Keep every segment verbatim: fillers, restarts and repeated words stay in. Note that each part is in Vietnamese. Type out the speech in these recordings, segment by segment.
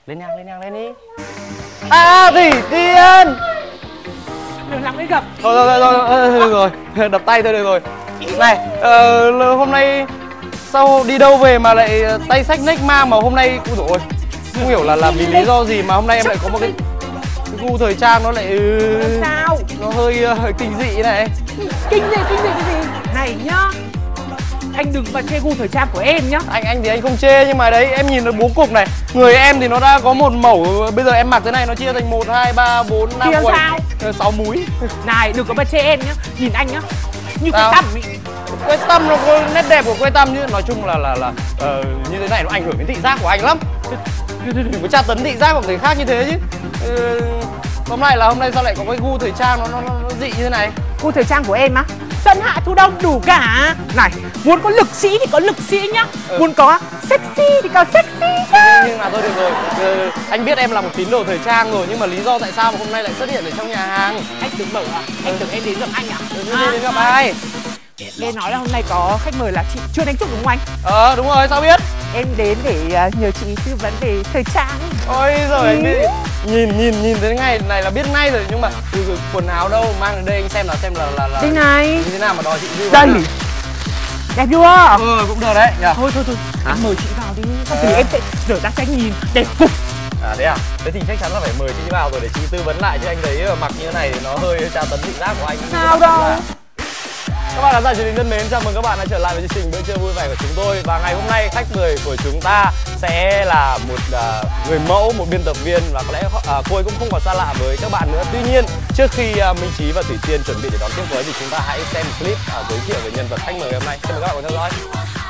Lên nhang, lên nhang lên đi. À Thủy Tiên. Đừng làm đấy gặp. Thôi rồi rồi rồi, được rồi, đập tay thôi được rồi. Này, ờ, hôm nay sao đi đâu về mà lại tay xách nách ma mà hôm nay, ui dồi ôi, không hiểu là là vì lý do gì mà hôm nay em lại có một cái, cái gu thời trang nó lại sao? Nó hơi hơi kinh dị này. Kinh dị, kinh dị cái gì? Này nhá, anh đừng mà chê gu thời trang của em nhá. Anh anh thì anh không chê nhưng mà đấy em nhìn nó bố cục này, người em thì nó đã có một mẩu, bây giờ em mặc thế này nó chia thành một hai ba bốn năm quầy sáu múi. Này đừng có mà chê em nhá, nhìn anh nhá, như Sao? cái tăm ý. Quê Tâm nó có nét đẹp của Quê Tâm chứ, nói chung là là là uh, như thế này nó ảnh hưởng đến thị giác của anh lắm. Đừng có tra tấn thị giác của người khác như thế chứ. Uh, hôm nay là hôm nay sao lại có cái gu thời trang nó nó, nó, nó dị như thế này? Gu thời trang của em á, xuân hạ thu đông đủ cả. Này, muốn có lực sĩ thì có lực sĩ nhá, ừ. Muốn có sexy thì có sexy nhá. Nhưng mà thôi được rồi, uh, anh biết em là một tín đồ thời trang rồi, nhưng mà lý do tại sao mà hôm nay lại xuất hiện ở trong nhà hàng? Anh tưởng mở à? Anh tưởng em đến gặp anh à? Ừ, à, đến gặp ai? Nghe nói là hôm nay có khách mời là chị Trương Anh Trúc đúng không anh? Ờ đúng rồi, sao biết? Em đến để uh, nhờ chị tư vấn về thời trang. Ôi giời, anh biết. Nhìn nhìn nhìn thế ngày này là biết ngay rồi, nhưng mà từ, từ quần áo đâu mang đến đây anh xem nào, xem là là, là đây này. Như thế nào mà đòi chị tư đây. vấn. Đẹp chưa? Ừ cũng được đấy nhỉ. Thôi thôi thôi, à? Anh mời chị vào đi. Không thì à. Em sẽ rửa ra cho anh nhìn đẹp cục. À thế à? Thế thì chắc chắn là phải mời chị vào rồi để chị tư vấn lại, chứ anh thấy mặc như thế này thì nó hơi tra tấn thị giác của anh. Sao đâu. Các bạn khán giả truyền hình thân mến, chào mừng các bạn đã trở lại với chương trình Bữa Trưa Vui Vẻ của chúng tôi. Và ngày hôm nay khách mời của chúng ta sẽ là một uh, người mẫu, một biên tập viên, và có lẽ uh, cô ấy cũng không còn xa lạ với các bạn nữa. Tuy nhiên, trước khi uh, Minh Trí và Thủy Tiên chuẩn bị để đón tiếp cô ấy thì chúng ta hãy xem clip uh, giới thiệu về nhân vật khách mời hôm nay. Xin mời các bạn cùng theo dõi.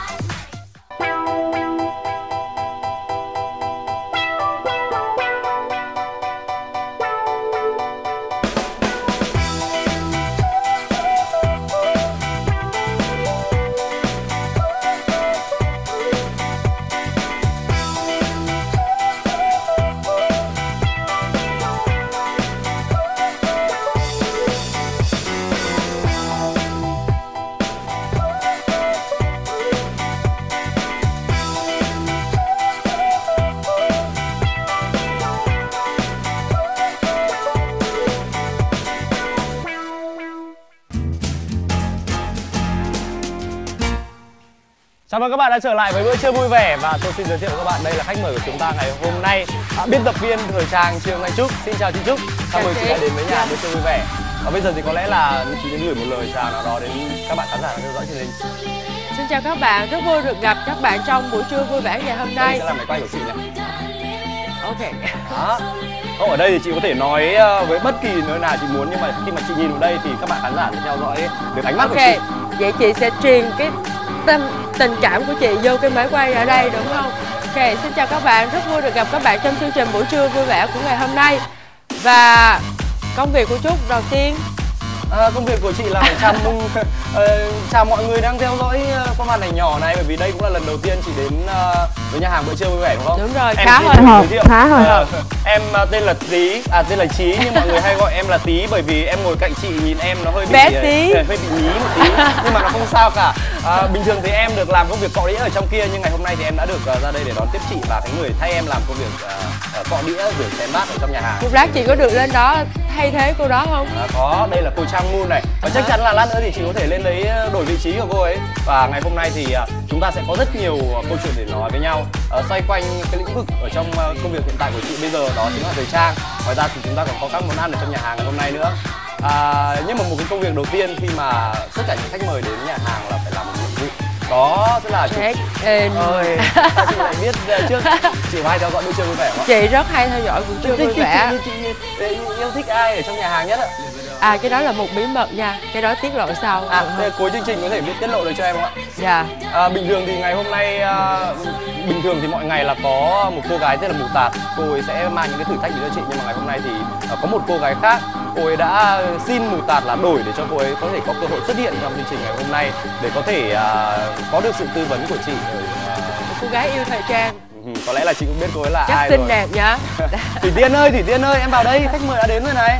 Chào mừng các bạn đã trở lại với Bữa Trưa Vui Vẻ, và tôi xin giới thiệu với các bạn đây là khách mời của chúng ta ngày hôm nay, à, biên tập viên thời trang Trương Anh Trúc. Xin chào chị Trúc, chào mừng chị đã đến với nhà Bữa Trưa Vui Vẻ. Và bây giờ thì có lẽ là chị sẽ gửi một lời chào nào đó đến các bạn khán giả đang theo dõi chương trình. Xin chào các bạn, rất vui được gặp các bạn trong Buổi Trưa Vui Vẻ ngày hôm nay. Đây sẽ là máy quay của chị nhé. Ok. Đó. Không, ở đây thì chị có thể nói với bất kỳ nơi nào chị muốn, nhưng mà khi mà chị nhìn vào đây thì các bạn khán giả sẽ theo dõi được ánh mắt okay. của chị. Vậy chị sẽ truyền cái tâm tình cảm của chị vô cái máy quay ở đây đúng không? Ok, xin chào các bạn, rất vui được gặp các bạn trong chương trình Buổi Trưa Vui Vẻ của ngày hôm nay. Và công việc của Trúc đầu tiên, à, công việc của chị là phải chào mừng uh, chào mọi người đang theo dõi uh, qua màn ảnh nhỏ này, bởi vì đây cũng là lần đầu tiên chị đến uh, với nhà hàng Bữa Trưa Vui Vẻ đúng không? Đúng rồi, em khá hồi hộp, khá hồi hộp. Uh, em uh, tên là Tí, à tên là Chí, nhưng mọi người hay gọi em là Tí bởi vì em ngồi cạnh chị nhìn em nó hơi bị bé tí, hơi bị nhí một tí, nhưng mà nó không sao cả. Uh, bình thường thì em được làm công việc cọ đĩa ở trong kia, nhưng ngày hôm nay thì em đã được uh, ra đây để đón tiếp chị và cái người thay em làm công việc uh, uh, cọ đĩa rửa chén bát ở trong nhà hàng. Lúc lát chị có được lên đó thay thế cô đó không? À, có, đây là cô Trang Moon này, và chắc chắn là lát nữa thì chị có thể lên đấy đổi vị trí của cô ấy. Và ngày hôm nay thì uh, chúng ta sẽ có rất nhiều uh, câu chuyện để nói với nhau uh, xoay quanh cái lĩnh vực ở trong uh, công việc hiện tại của chị bây giờ, đó chính là thời trang. Ngoài ra thì chúng ta còn có các món ăn ở trong nhà hàng ngày hôm nay nữa. À, nhưng mà một cái công việc đầu tiên khi mà tất cả những khách mời đến nhà hàng là phải làm một nhiệm vụ, đó sẽ là check in. Ơi, sao chị lại biết trước? Chị có hay theo dõi Bữa Trưa Vui Vẻ không? Chị rất hay theo dõi Bữa Trưa Vui Vẻ. Chị, chị, chị, chị yêu thích ai ở trong nhà hàng nhất ạ? À cái đó là một bí mật nha, cái đó tiết lộ sau. À thế cuối chương trình có thể biết tiết lộ được cho em không ạ? Dạ. À, bình thường thì ngày hôm nay à, bình thường thì mọi ngày là có một cô gái tên là Mù Tạt, cô ấy sẽ mang những cái thử thách đến cho chị, nhưng mà ngày hôm nay thì à, có một cô gái khác, cô ấy đã xin Mù Tạt là đổi để cho cô ấy có thể có cơ hội xuất hiện trong chương trình ngày hôm nay để có thể à, có được sự tư vấn của chị. Một cô gái yêu thời trang. Ừ, có lẽ là chị cũng biết cô ấy là chắc ai xinh rồi. Đẹp nhá. Thủy Tiên ơi, Thủy Tiên ơi, em vào đây, khách mời đã đến rồi này.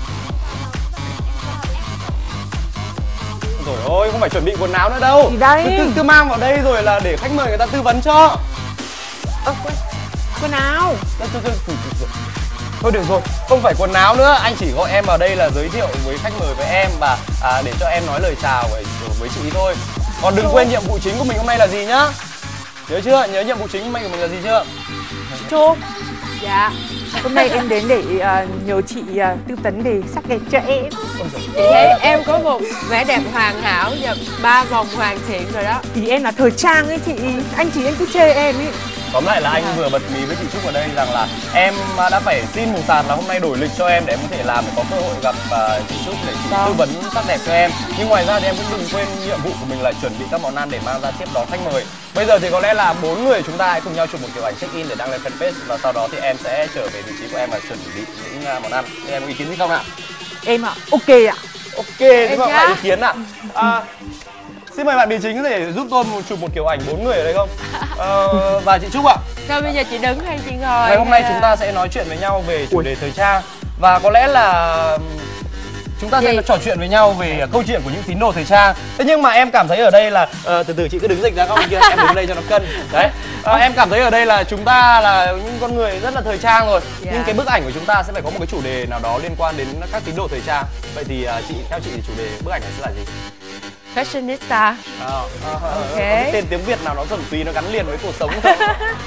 Rồi ôi, không phải chuẩn bị quần áo nữa đâu. Gì đây? Cứ, cứ, cứ mang vào đây rồi là để khách mời người ta tư vấn cho. Ơ, Quần áo. Thôi, thôi, thôi, thôi, thôi. Thôi được rồi, không phải quần áo nữa, anh chỉ gọi em vào đây là giới thiệu với khách mời với em và à, để cho em nói lời chào với, với chị thôi. Còn đừng quên nhiệm vụ chính của mình hôm nay là gì nhá. Nhớ chưa? Nhớ nhiệm vụ chính của mình là gì chưa? Chô, Dạ. hôm nay em đến để uh, nhờ chị uh, tư vấn về sắc đẹp cho em. Chị thấy em có một vẻ đẹp hoàn hảo và ba vòng hoàn thiện rồi đó. Thì em là thời trang ấy chị, anh chị anh cứ chê em ấy. Tóm lại là anh vừa bật mí với chị Trúc ở đây rằng là em đã phải xin một sàn là hôm nay đổi lịch cho em để em có thể làm để có cơ hội gặp uh, chị Trúc để chị Vâng. tư vấn sắc đẹp cho em. Nhưng ngoài ra thì em cũng đừng quên nhiệm vụ của mình là chuẩn bị các món ăn để mang ra tiếp đón khách mời. Bây giờ thì có lẽ là bốn người chúng ta hãy cùng nhau chụp một kiểu ảnh check in để đăng lên fanpage và sau đó thì em sẽ trở về vị trí của em và chuẩn bị những uh, món ăn. Thì em có ý kiến gì không ạ? Em ạ, ok ạ. Ok, thế mà nhá. lại ý kiến ạ. À, xin mời bạn Bì Chính có thể giúp tôi một chụp một kiểu ảnh bốn người ở đây không? Ờ, và chị Trúc ạ. Sao bây giờ chị đứng hay chị ngồi? Ngày hôm nay hay chúng là- ta sẽ nói chuyện với nhau về chủ đề thời trang và có lẽ là chúng ta sẽ Gì? trò chuyện với nhau về câu chuyện của những tín đồ thời trang. Thế nhưng mà em cảm thấy ở đây là ờ, từ từ chị cứ đứng dịch ra không kia, em đứng đây cho nó cân. Đấy. Ờ, em cảm thấy ở đây là chúng ta là những con người rất là thời trang rồi. Dạ. Nhưng cái bức ảnh của chúng ta sẽ phải có một cái chủ đề nào đó liên quan đến các tín đồ thời trang. Vậy thì ờ, chị theo chị thì chủ đề bức ảnh này sẽ là gì? Fashionista. Ờ, ờ, ờ, Ok. có cái tên tiếng Việt nào nó thuần túy nó gắn liền với cuộc sống không?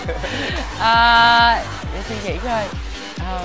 À, để suy nghĩ coi. À,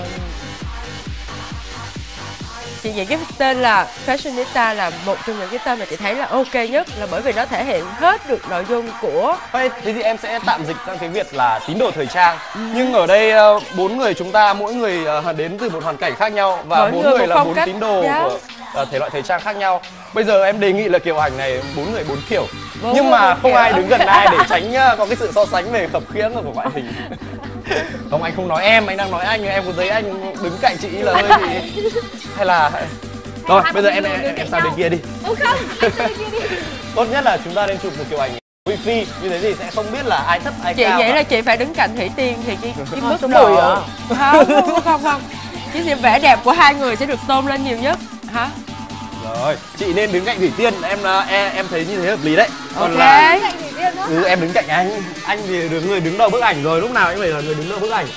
chị nghĩ cái tên là Fashionista là một trong những cái tên mà chị thấy là ok nhất, là bởi vì nó thể hiện hết được nội dung của Vậy thế thì em sẽ tạm dịch sang tiếng Việt là tín đồ thời trang. Nhưng ở đây ờ, bốn người chúng ta mỗi người ờ, đến từ một hoàn cảnh khác nhau và Mỗi bốn người người một là phong bốn cách. tín đồ Dạ. của ờ, thể loại thời trang khác nhau. Bây giờ em đề nghị là kiểu ảnh này bốn người bốn kiểu. Bốn Nhưng người mà bốn không kiểu. ai đứng gần ai để tránh ờ, có cái sự so sánh về khập khiễng của ngoại hình. Không, anh không nói em, anh đang nói anh. Em có thấy anh đứng cạnh chị là hơi bị hay là rồi bây giờ em em, em, em sang bên kia đi. Ủa không, anh sang bên kia đi. Tốt nhất là chúng ta nên chụp một kiểu ảnh wifi, như thế thì sẽ không biết là ai thấp ai chị cao. nghĩ cả. là chị phải đứng cạnh Thủy Tiên thì cái, cái mức số độ mười à? không, không không không cái sự vẻ đẹp của hai người sẽ được tôn lên nhiều nhất hả? Rồi, chị nên đứng cạnh Thủy Tiên, em là em, em thấy như thế hợp lý đấy. Còn Ok. là Anh để riêng đó. ừ, em đứng cạnh anh, anh thì được người đứng đầu bức ảnh rồi, lúc nào anh phải là người đứng đầu bức ảnh.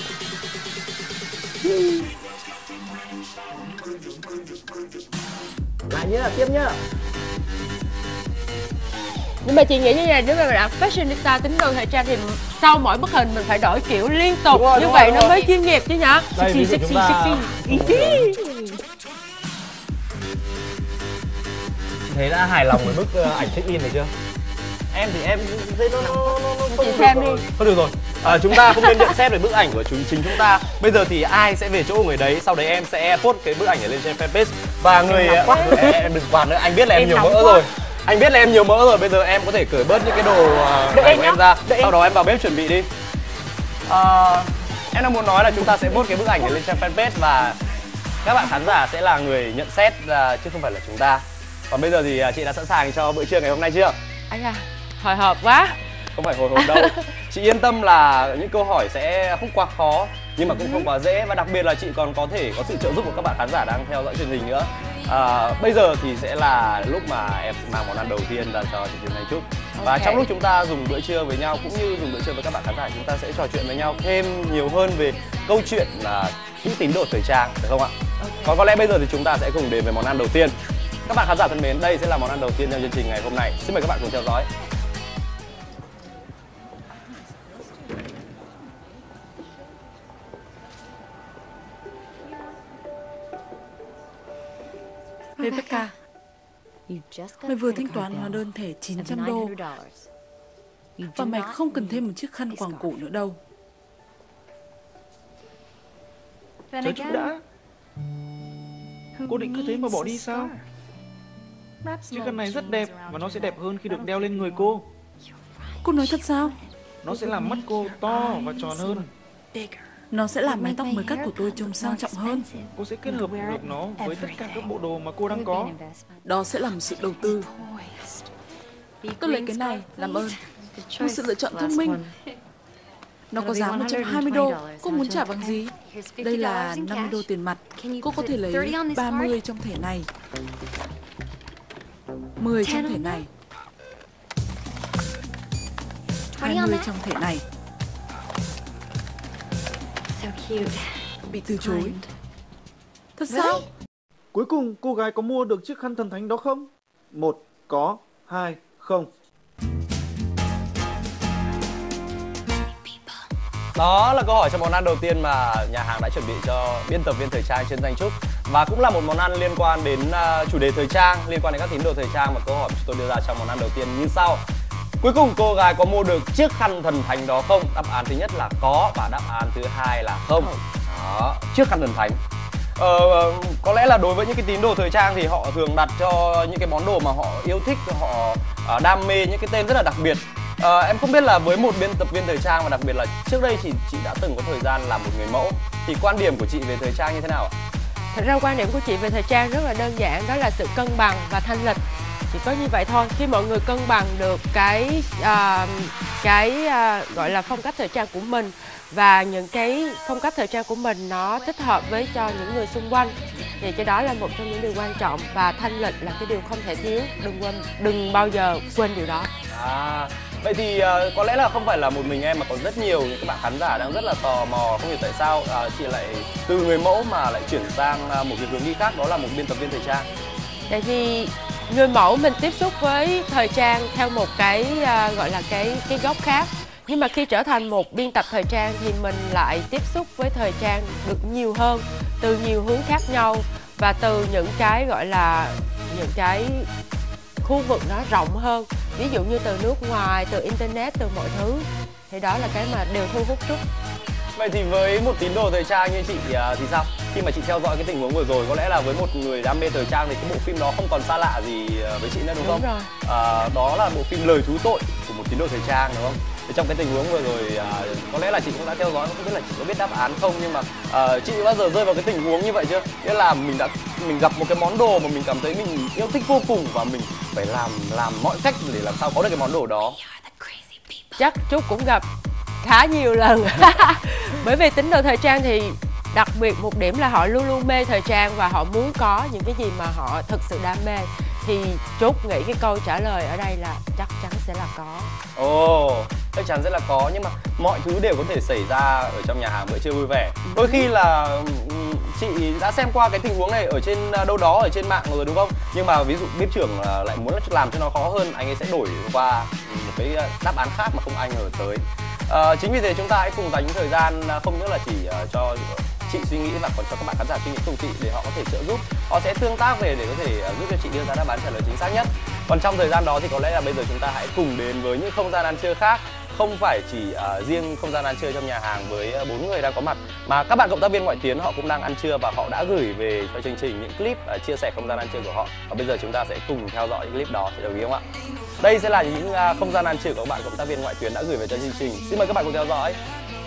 Lại nhớ là tiếp nhá. Nhưng mà chị nghĩ như này, nếu mà là fashionista tính đồ thời trang thì sau mỗi bức hình mình phải đổi kiểu liên tục, Đúng rồi, như đúng vậy rồi, nó đúng mới rồi. chuyên nghiệp chứ nhở. Đây, ví Sexy, dụ sexy, chúng ta- sexy. Chị thấy đã hài lòng với bức ờ, ảnh check in này chưa? Em thì em thấy nó nó nó nó không Chị được xem rồi. đi. Thôi được rồi. À, chúng ta không nên nhận xét về bức ảnh của chúng chính chúng ta. Bây giờ thì ai sẽ về chỗ người đấy, sau đấy em sẽ post cái bức ảnh này lên trên fanpage và người nóng quá. em, em đừng quạt nữa, anh biết là em, Em nhiều nóng mỡ quá. rồi. Anh biết là em nhiều mỡ rồi, bây giờ em có thể cởi bớt những cái đồ ờ, Đợi này em của nhá, em ra. đợi Sau em. đó em vào bếp chuẩn bị đi. Ờ, em đang muốn nói là chúng ta sẽ post cái bức ảnh này lên trên fanpage và các bạn khán giả sẽ là người nhận xét à, chứ không phải là chúng ta. Còn bây giờ thì à, chị đã sẵn sàng cho bữa trưa ngày hôm nay chưa? Ây da, hồi hộp quá. Không phải hồi hộp đâu. Chị yên tâm là những câu hỏi sẽ không quá khó nhưng mà cũng không quá dễ, và đặc biệt là chị còn có thể có sự trợ giúp của các bạn khán giả đang theo dõi truyền hình nữa. À, bây giờ thì sẽ là lúc mà em sẽ mang món ăn đầu tiên ra cho chị Thiên Thanh Trúc. Và Ok. trong lúc chúng ta dùng bữa trưa với nhau cũng như dùng bữa trưa với các bạn khán giả, chúng ta sẽ trò chuyện với nhau thêm nhiều hơn về câu chuyện là những tín đồ thời trang, được không ạ? Còn có lẽ bây giờ thì chúng ta sẽ cùng đến với món ăn đầu tiên. Các bạn khán giả thân mến, đây sẽ là món ăn đầu tiên trong chương trình ngày hôm nay. Xin mời các bạn cùng theo dõi. Rebecca, mày vừa thanh toán hóa đơn thẻ chín trăm đô và mày không cần thêm một chiếc khăn quàng cổ nữa đâu. Chờ chút đã. Cô định cứ thế mà bỏ đi sao? Chiếc khăn này rất đẹp và nó sẽ đẹp hơn khi được đeo lên người cô. Cô nói thật sao? Nó sẽ làm mắt cô to và tròn hơn. Nó sẽ làm mái tóc mới cắt của tôi trông sang trọng hơn. Cô sẽ kết hợp được nó với tất cả các bộ đồ mà cô đang có. Đó sẽ là một sự đầu tư. Tôi lấy cái này, làm ơn. Một sự lựa chọn thông minh. Nó có giá một trăm hai mươi đô. Cô muốn trả bằng gì? Đây là năm mươi đô tiền mặt. Cô có thể lấy ba mươi trong thẻ này, mười trong thẻ này, hai mươi trong thẻ này. Bị từ chối. Thật sao? Cuối cùng cô gái có mua được chiếc khăn thần thánh đó không? Một có, hai không. Đó là câu hỏi cho món ăn đầu tiên mà nhà hàng đã chuẩn bị cho biên tập viên thời trang trên Danh Trúc. Và cũng là một món ăn liên quan đến uh, chủ đề thời trang, liên quan đến các tín đồ thời trang, mà câu hỏi chúng tôi đưa ra trong món ăn đầu tiên như sau. Cuối cùng cô gái có mua được chiếc khăn thần thánh đó không? Đáp án thứ nhất là có và đáp án thứ hai là không. Đó, chiếc khăn thần thánh. Ờ, có lẽ là đối với những cái tín đồ thời trang thì họ thường đặt cho những cái món đồ mà họ yêu thích, họ uh, đam mê những cái tên rất là đặc biệt. À, em không biết là với một biên tập viên thời trang, và đặc biệt là trước đây chị chị đã từng có thời gian làm một người mẫu, thì quan điểm của chị về thời trang như thế nào ạ? Thật ra quan điểm của chị về thời trang rất là đơn giản, đó là sự cân bằng và thanh lịch. Chỉ có như vậy thôi. Khi mọi người cân bằng được cái uh, cái uh, gọi là phong cách thời trang của mình, và những cái phong cách thời trang của mình nó thích hợp với cho những người xung quanh, thì cái đó là một trong những điều quan trọng, và thanh lịch là cái điều không thể thiếu. Đừng quên, đừng bao giờ quên điều đó. À, vậy thì uh, có lẽ là không phải là một mình em mà còn rất nhiều những các bạn khán giả đang rất là tò mò, không hiểu tại sao uh, chị lại từ người mẫu mà lại chuyển sang uh, một cái hướng đi khác, đó là một biên tập viên thời trang. Tại vì người mẫu mình tiếp xúc với thời trang theo một cái uh, gọi là cái cái góc khác, nhưng mà khi trở thành một biên tập thời trang thì mình lại tiếp xúc với thời trang được nhiều hơn, từ nhiều hướng khác nhau, và từ những cái gọi là những cái khu vực nó rộng hơn, ví dụ như từ nước ngoài, từ internet, từ mọi thứ, thì đó là cái mà đều thu hút Trúc. Vậy thì với một tín đồ thời trang như chị uh, thì sao? Khi mà chị theo dõi cái tình huống vừa rồi, có lẽ là với một người đam mê thời trang thì cái bộ phim đó không còn xa lạ gì với chị nữa, đúng, đúng không? Rồi. Uh, đó là bộ phim Lời Thú Tội của một tín đồ thời trang, đúng không? Thì trong cái tình huống vừa rồi, uh, có lẽ là chị cũng đã theo dõi, không biết là chị có biết đáp án không, nhưng mà uh, chị bao giờ rơi vào cái tình huống như vậy chưa? Nghĩa là mình đã mình gặp một cái món đồ mà mình cảm thấy mình yêu thích vô cùng, và mình phải làm làm mọi cách để làm sao có được cái món đồ đó. Chắc Trúc cũng gặp khá nhiều lần. Bởi vì tín đồ thời trang thì đặc biệt một điểm là họ luôn luôn mê thời trang, và họ muốn có những cái gì mà họ thực sự đam mê. Thì Trúc nghĩ cái câu trả lời ở đây là chắc chắn sẽ là có. Ồ, oh, chắc chắn sẽ là có, nhưng mà mọi thứ đều có thể xảy ra ở trong nhà hàng bữa trưa vui vẻ. Đôi khi là chị đã xem qua cái tình huống này ở trên đâu đó ở trên mạng rồi, đúng không? Nhưng mà ví dụ bếp trưởng lại muốn làm cho nó khó hơn, anh ấy sẽ đổi qua một cái đáp án khác mà không ai ngờ tới. À, chính vì thế chúng ta hãy cùng dành những thời gian không những là chỉ uh, cho chị suy nghĩ, mà còn cho các bạn khán giả suy nghĩ cùng chị, để họ có thể trợ giúp, họ sẽ tương tác về để có thể uh, giúp cho chị đưa ra đáp án trả lời chính xác nhất. Còn trong thời gian đó thì có lẽ là bây giờ chúng ta hãy cùng đến với những không gian ăn trưa khác, không phải chỉ uh, riêng không gian ăn trưa trong nhà hàng với bốn uh, người đang có mặt, mà các bạn cộng tác viên ngoại tuyến họ cũng đang ăn trưa, và họ đã gửi về cho chương trình những clip uh, chia sẻ không gian ăn trưa của họ. Và bây giờ chúng ta sẽ cùng theo dõi những clip đó, thì đồng ý không ạ? Đây sẽ là những uh, không gian ăn trưa của các bạn cộng tác viên ngoại tuyến đã gửi về cho chương trình. Xin mời các bạn cùng theo dõi.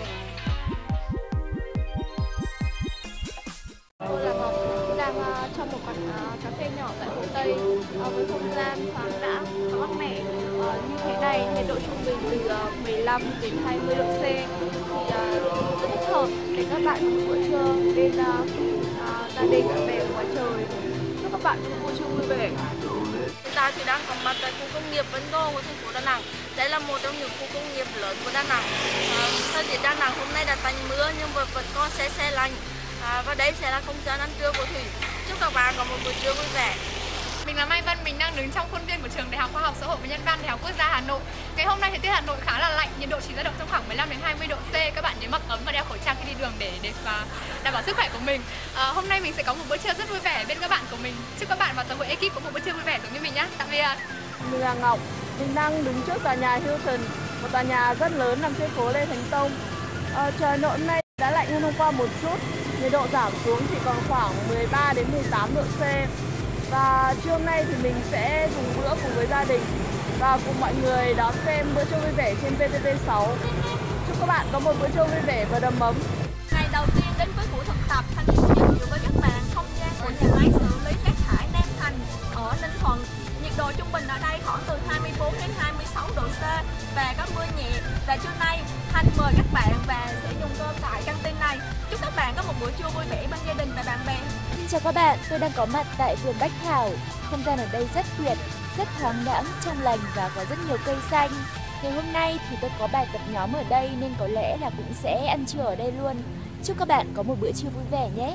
Tôi là Ngọc, đang uh, trong một quán uh, cà phê nhỏ tại Hồ Tây, uh, với không gian thoáng đãng và mát mẻ uh, như thế này, nhiệt độ trung bình từ uh, mười lăm đến hai mươi độ C, thì uh, rất thích hợp để các bạn có một bữa trưa bên uh, uh, gia đình bạn bè ngoài trời. Chúc các bạn có một bữa trưa vui vẻ. Hiện tại thì đang có mặt tại khu công nghiệp Vân Đô của thành phố Đà Nẵng. Đây là một trong những khu công nghiệp lớn của Đà Nẵng. À, thời tiết Đà Nẵng hôm nay đã tạnh mưa nhưng mà vẫn có se se lạnh. À, và đây sẽ là không gian ăn trưa của Thủy. Chúc các bạn có một bữa trưa vui vẻ. Mình là Mai Vân, mình đang đứng trong khuôn viên của trường Đại học Khoa học Xã hội và Nhân văn Đại học Quốc gia Hà Nội. Ngày hôm nay thời tiết Hà Nội khá là lạnh, nhiệt độ chỉ dao động trong khoảng mười lăm đến hai mươi độ C. Các bạn nhớ mặc ấm và đeo khẩu trang khi đi đường để để đảm bảo sức khỏe của mình. À, hôm nay mình sẽ có một bữa trưa rất vui vẻ bên các bạn của mình. Chúc các bạn và toàn bộ ekip có một bữa trưa vui vẻ giống như mình nhé. Tạm biệt. Mình là Ngọc, mình đang đứng trước tòa nhà Hilton, một tòa nhà rất lớn nằm trên phố Lê Thánh Tông. À, trời nội hôm nay đã lạnh hơn hôm qua một chút, nhiệt độ giảm xuống chỉ còn khoảng mười ba đến mười tám độ C. Và trưa hôm nay thì mình sẽ dùng bữa cùng với gia đình và cùng mọi người đón xem bữa trưa vui vẻ trên vê tê vê sáu. Chúc các bạn có một bữa trưa vui vẻ và đầm ấm. Ngày đầu tiên đến với buổi thực tập, Thanh giới thiệu với các bạn không gian của nhà máy xử lý rác thải Nam Thành ở Ninh Thuận. Nhiệt độ trung bình ở đây khoảng từ hai mươi bốn đến hai mươi sáu độ C và có mưa nhẹ. Và trưa nay Thanh mời các bạn và sẽ dùng cơm tại căng tin này. Chúc các bạn có một bữa trưa vui vẻ bên gia đình và bạn bè. Xin chào các bạn, tôi đang có mặt tại vườn Bách Thảo. Không gian ở đây rất tuyệt, rất thoáng đãng, trong lành và có rất nhiều cây xanh. Ngày hôm nay thì tôi có bài tập nhóm ở đây nên có lẽ là cũng sẽ ăn trưa ở đây luôn. Chúc các bạn có một bữa trưa vui vẻ nhé.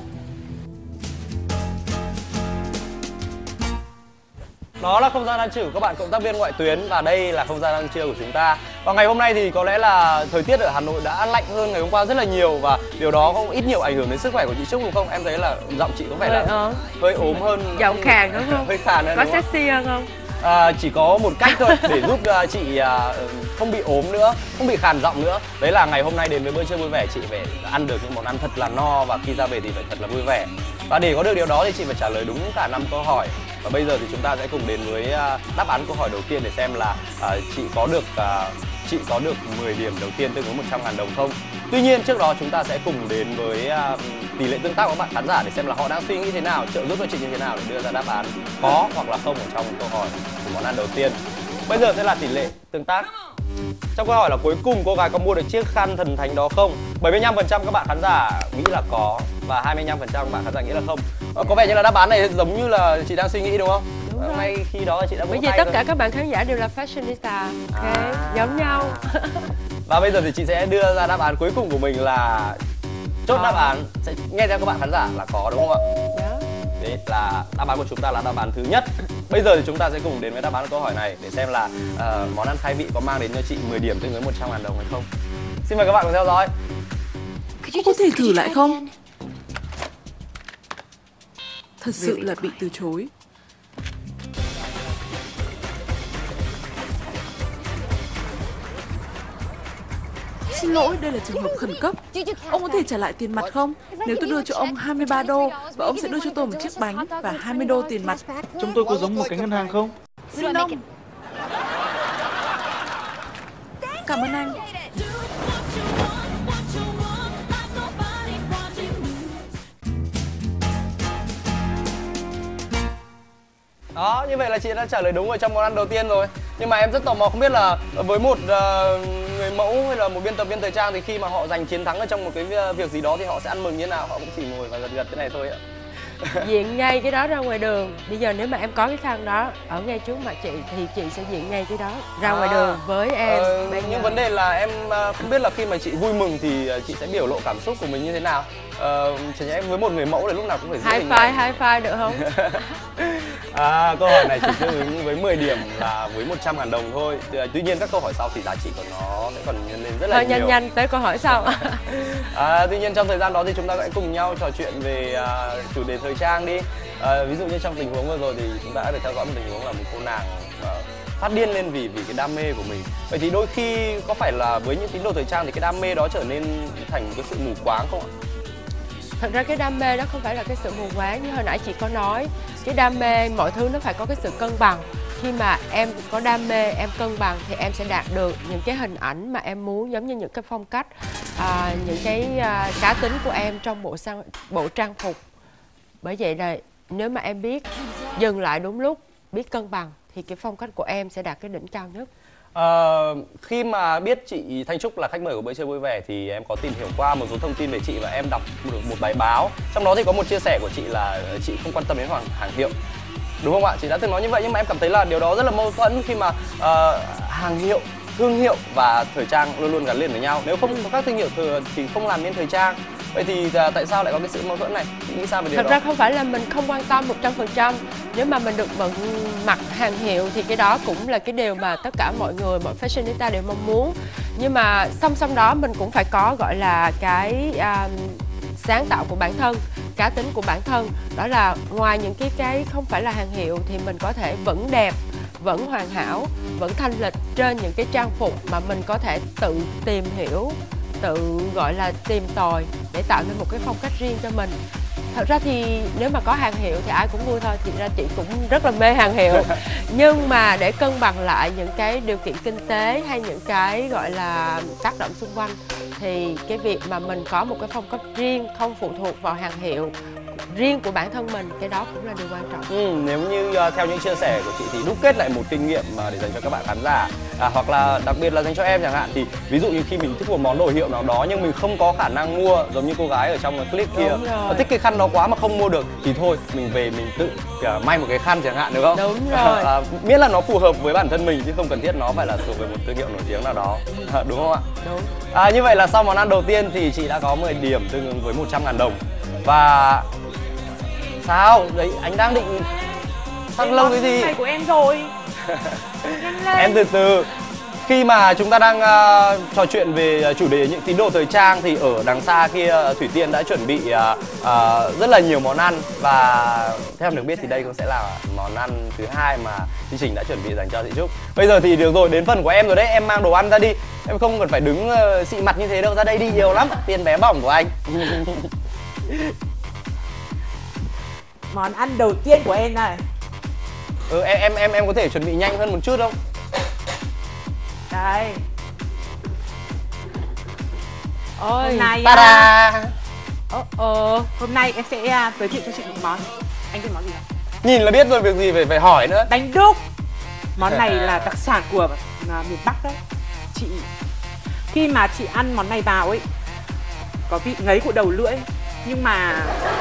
Đó là không gian ăn trưa của các bạn cộng tác viên ngoại tuyến và đây là không gian ăn trưa của chúng ta. Và ngày hôm nay thì có lẽ là thời tiết ở Hà Nội đã lạnh hơn ngày hôm qua rất là nhiều và điều đó cũng ít nhiều ảnh hưởng đến sức khỏe của chị Trúc đúng không? Em thấy là giọng chị có vẻ là ốm. hơi ốm hơn, Giọng khàn đúng không? hơi khàn hơn. Có đúng không? sexy hơn không? À, chỉ có một cách thôi để giúp uh, chị uh, không bị ốm nữa, không bị khàn giọng nữa. Đấy là ngày hôm nay đến với bữa trưa vui vẻ chị phải ăn được những món ăn thật là no và khi ra về thì phải thật là vui vẻ. Và để có được điều đó thì chị phải trả lời đúng cả năm câu hỏi. Và bây giờ thì chúng ta sẽ cùng đến với uh, đáp án câu hỏi đầu tiên để xem là uh, chị có được uh, chị có được mười điểm đầu tiên tương ứng một trăm ngàn đồng không. Tuy nhiên trước đó chúng ta sẽ cùng đến với uh, tỷ lệ tương tác của các bạn khán giả để xem là họ đang suy nghĩ thế nào, trợ giúp cho chị như thế nào để đưa ra đáp án có hoặc là không ở trong câu hỏi của món ăn đầu tiên. Bây giờ sẽ là tỷ lệ tương tác. Trong câu hỏi là cuối cùng cô gái có mua được chiếc khăn thần thánh đó không? bảy mươi lăm phần trăm các bạn khán giả nghĩ là có và hai mươi lăm phần trăm các bạn khán giả nghĩ là không. Ờ, có vẻ như là đáp án này giống như là chị đang suy nghĩ đúng không? Đúng ngay khi đó chị đã vỗ Bởi vì tay tất rồi. cả các bạn khán giả đều là fashionista, ok, à. giống nhau. Và bây giờ thì chị sẽ đưa ra đáp án cuối cùng của mình là chốt đáp án sẽ nghe theo các bạn khán giả là có đúng không ạ? Đó. Đấy là đáp án của chúng ta là đáp án thứ nhất. Bây giờ thì chúng ta sẽ cùng đến với đáp án của câu hỏi này để xem là uh, món ăn khai vị có mang đến cho chị mười điểm tương ứng một trăm ngàn đồng hay không. Xin mời các bạn cùng theo dõi. Cô có thể thử lại không? Thật sự là bị từ chối. Xin lỗi, đây là trường hợp khẩn cấp. Ông có thể trả lại tiền mặt không? Nếu tôi đưa cho ông hai mươi ba đô và ông sẽ đưa cho tôi một chiếc bánh và hai mươi đô tiền mặt. Chúng tôi có giống một cái ngân hàng không? Xin ông. Cảm ơn anh. Đó, như vậy là chị đã trả lời đúng ở trong món ăn đầu tiên rồi. Nhưng mà em rất tò mò không biết là với một uh, người mẫu hay là một biên tập viên thời trang thì khi mà họ giành chiến thắng ở trong một cái việc gì đó thì họ sẽ ăn mừng như thế nào? Họ cũng chỉ ngồi và gật gật thế này thôi ạ. Diện ngay cái đó ra ngoài đường. Bây giờ nếu mà em có cái khăn đó ở ngay trước mặt chị thì chị sẽ diện ngay cái đó ra à, ngoài đường với em. Ờ, nhưng vấn đề là em không biết là khi mà chị vui mừng thì chị sẽ biểu lộ cảm xúc của mình như thế nào. Ờ, chẳng nhẽ em với một người mẫu là lúc nào cũng phải giữ high hình five, high five được không? À, câu hỏi này chỉ tương ứng với mười điểm là với một trăm ngàn đồng thôi. Tuy nhiên các câu hỏi sau thì giá trị của nó sẽ còn nhân lên rất là Thôi, nhiều. nhanh nhanh tới câu hỏi sau. À, tuy nhiên trong thời gian đó thì chúng ta sẽ cùng nhau trò chuyện về uh, chủ đề thời trang đi. À, ví dụ như trong tình huống vừa rồi thì chúng ta đã được theo dõi một tình huống là một cô nàng uh, phát điên lên vì vì cái đam mê của mình. Vậy thì đôi khi có phải là với những tín đồ thời trang thì cái đam mê đó trở nên thành một cái sự mù quáng không ạ? Thật ra cái đam mê đó không phải là cái sự mù quáng, như hồi nãy chị có nói, cái đam mê mọi thứ nó phải có cái sự cân bằng. Khi mà em có đam mê, em cân bằng thì em sẽ đạt được những cái hình ảnh mà em muốn, giống như những cái phong cách, à, những cái à, cá tính của em trong bộ sang, bộ trang phục. Bởi vậy là nếu mà em biết dừng lại đúng lúc, biết cân bằng thì cái phong cách của em sẽ đạt cái đỉnh cao nhất. Uh, khi mà biết chị Thanh Trúc là khách mời của bữa trưa vui vẻ thì em có tìm hiểu qua một số thông tin về chị và em đọc được một bài báo. Trong đó thì có một chia sẻ của chị là chị không quan tâm đến hàng, hàng hiệu. Đúng không ạ? Chị đã từng nói như vậy nhưng mà em cảm thấy là điều đó rất là mâu thuẫn khi mà uh, hàng hiệu, thương hiệu và thời trang luôn luôn gắn liền với nhau. Nếu không có các thương hiệu thì không làm nên thời trang. Vậy thì uh, tại sao lại có cái sự mâu thuẫn này? Chị nghĩ sao về điều Thật đó? ra không phải là mình không quan tâm một trăm phần trăm. Nếu mà mình được bận mặc hàng hiệu thì cái đó cũng là cái điều mà tất cả mọi người, mọi fashionista đều mong muốn. Nhưng mà song song đó mình cũng phải có gọi là cái um, sáng tạo của bản thân, cá tính của bản thân. Đó là ngoài những cái cái không phải là hàng hiệu thì mình có thể vẫn đẹp, vẫn hoàn hảo, vẫn thanh lịch trên những cái trang phục mà mình có thể tự tìm hiểu, tự gọi là tìm tòi để tạo nên một cái phong cách riêng cho mình. Thật ra thì nếu mà có hàng hiệu thì ai cũng vui thôi, thì ra chị cũng rất là mê hàng hiệu. Nhưng mà để cân bằng lại những cái điều kiện kinh tế hay những cái gọi là tác động xung quanh thì cái việc mà mình có một cái phong cách riêng, không phụ thuộc vào hàng hiệu riêng của bản thân mình, cái đó cũng là điều quan trọng. Ừ, nếu như uh, theo những chia sẻ của chị thì đúc kết lại một kinh nghiệm uh, để dành cho các bạn khán giả à, hoặc là đặc biệt là dành cho em chẳng hạn, thì ví dụ như khi mình thích một món đồ hiệu nào đó nhưng mình không có khả năng mua, giống như cô gái ở trong cái clip kia, nó thích cái khăn đó quá mà không mua được thì thôi mình về mình tự cả may một cái khăn chẳng hạn, được không? Đúng rồi. À, miễn là nó phù hợp với bản thân mình chứ không cần thiết nó phải là thuộc về một thương hiệu nổi tiếng nào đó, à, đúng không ạ? Đúng. À, như vậy là sau món ăn đầu tiên thì chị đã có mười điểm tương ứng với một trăm ngàn đồng. Và sao? Đấy, anh đang định săn lâu cái gì? Này của em rồi. Em từ từ. Khi mà chúng ta đang uh, trò chuyện về chủ đề những tín đồ thời trang thì ở đằng xa kia Thủy Tiên đã chuẩn bị uh, uh, rất là nhiều món ăn, và theo em được biết thì đây cũng sẽ là món ăn thứ hai mà chương trình đã chuẩn bị dành cho chị Trúc. Bây giờ thì được rồi, đến phần của em rồi đấy, em mang đồ ăn ra đi. Em không cần phải đứng uh, xị mặt như thế đâu, ra đây đi, nhiều lắm, tiền bé bỏng của anh. Món ăn đầu tiên của em này. Ừ, em em em em có thể chuẩn bị nhanh hơn một chút không? Đây. Ôi, hôm nay ta-da! Ờ, ờ, hôm nay em sẽ uh, giới thiệu cho chị một món. Anh biết món gì không? Nhìn là biết rồi, việc gì phải phải hỏi nữa. Bánh đúc. Món này là đặc sản của uh, miền Bắc đấy. Chị khi mà chị ăn món này vào ấy có vị ngấy của đầu lưỡi, nhưng mà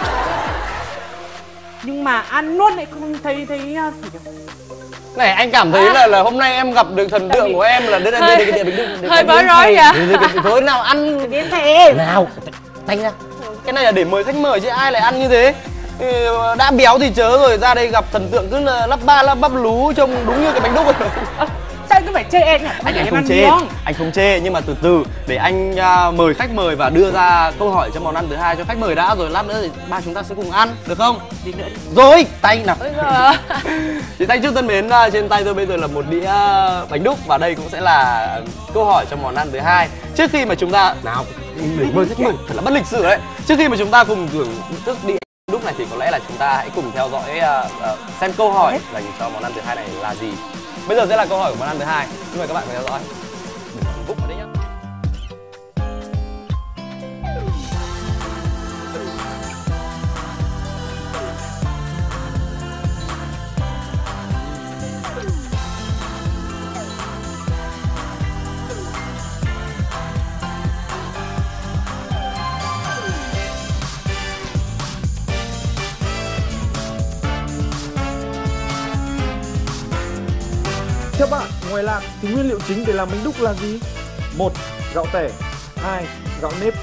nhưng mà ăn nuốt lại không thấy thấy uh, gì cả. Này anh cảm thấy là là hôm nay em gặp được thần tượng của em là đây đây đây cái bánh đúc. Hơi bối rối vậy. Thôi nào ăn đến thề. nào tay ra. Cái này là để mời khách mời chứ ai lại ăn như thế. Đã béo thì chớ rồi, ra đây gặp thần tượng cứ là lắp ba lắp bắp lú trông đúng như cái bánh đúc rồi. Sao anh cứ phải chê em nhỉ? Anh, anh không chê, miếng. Anh không chê, nhưng mà từ từ để anh uh, mời khách mời và đưa ra câu hỏi cho món ăn thứ hai cho khách mời đã, rồi lát nữa thì ba chúng ta sẽ cùng ăn, được không? Đi nữa đi. Rồi, tay nào. Chị Thanh Trúc thân mến, uh, trên tay tôi bây giờ là một đĩa bánh đúc và đây cũng sẽ là câu hỏi cho món ăn thứ hai. Trước khi mà chúng ta nào để mời khách mời thật là bất lịch sự đấy. Trước khi mà chúng ta cùng thưởng thức đĩa đúc này thì có lẽ là chúng ta hãy cùng theo dõi uh, uh, xem câu hỏi dành cho món ăn thứ hai này là gì. Bây giờ sẽ là câu hỏi của món ăn thứ hai. Xin mời các bạn cùng theo dõi. Đừng vụng vào đấy nhá. Theo bạn, ngoài lạc thì nguyên liệu chính để làm bánh đúc là gì? một. Gạo tẻ. hai. Gạo nếp.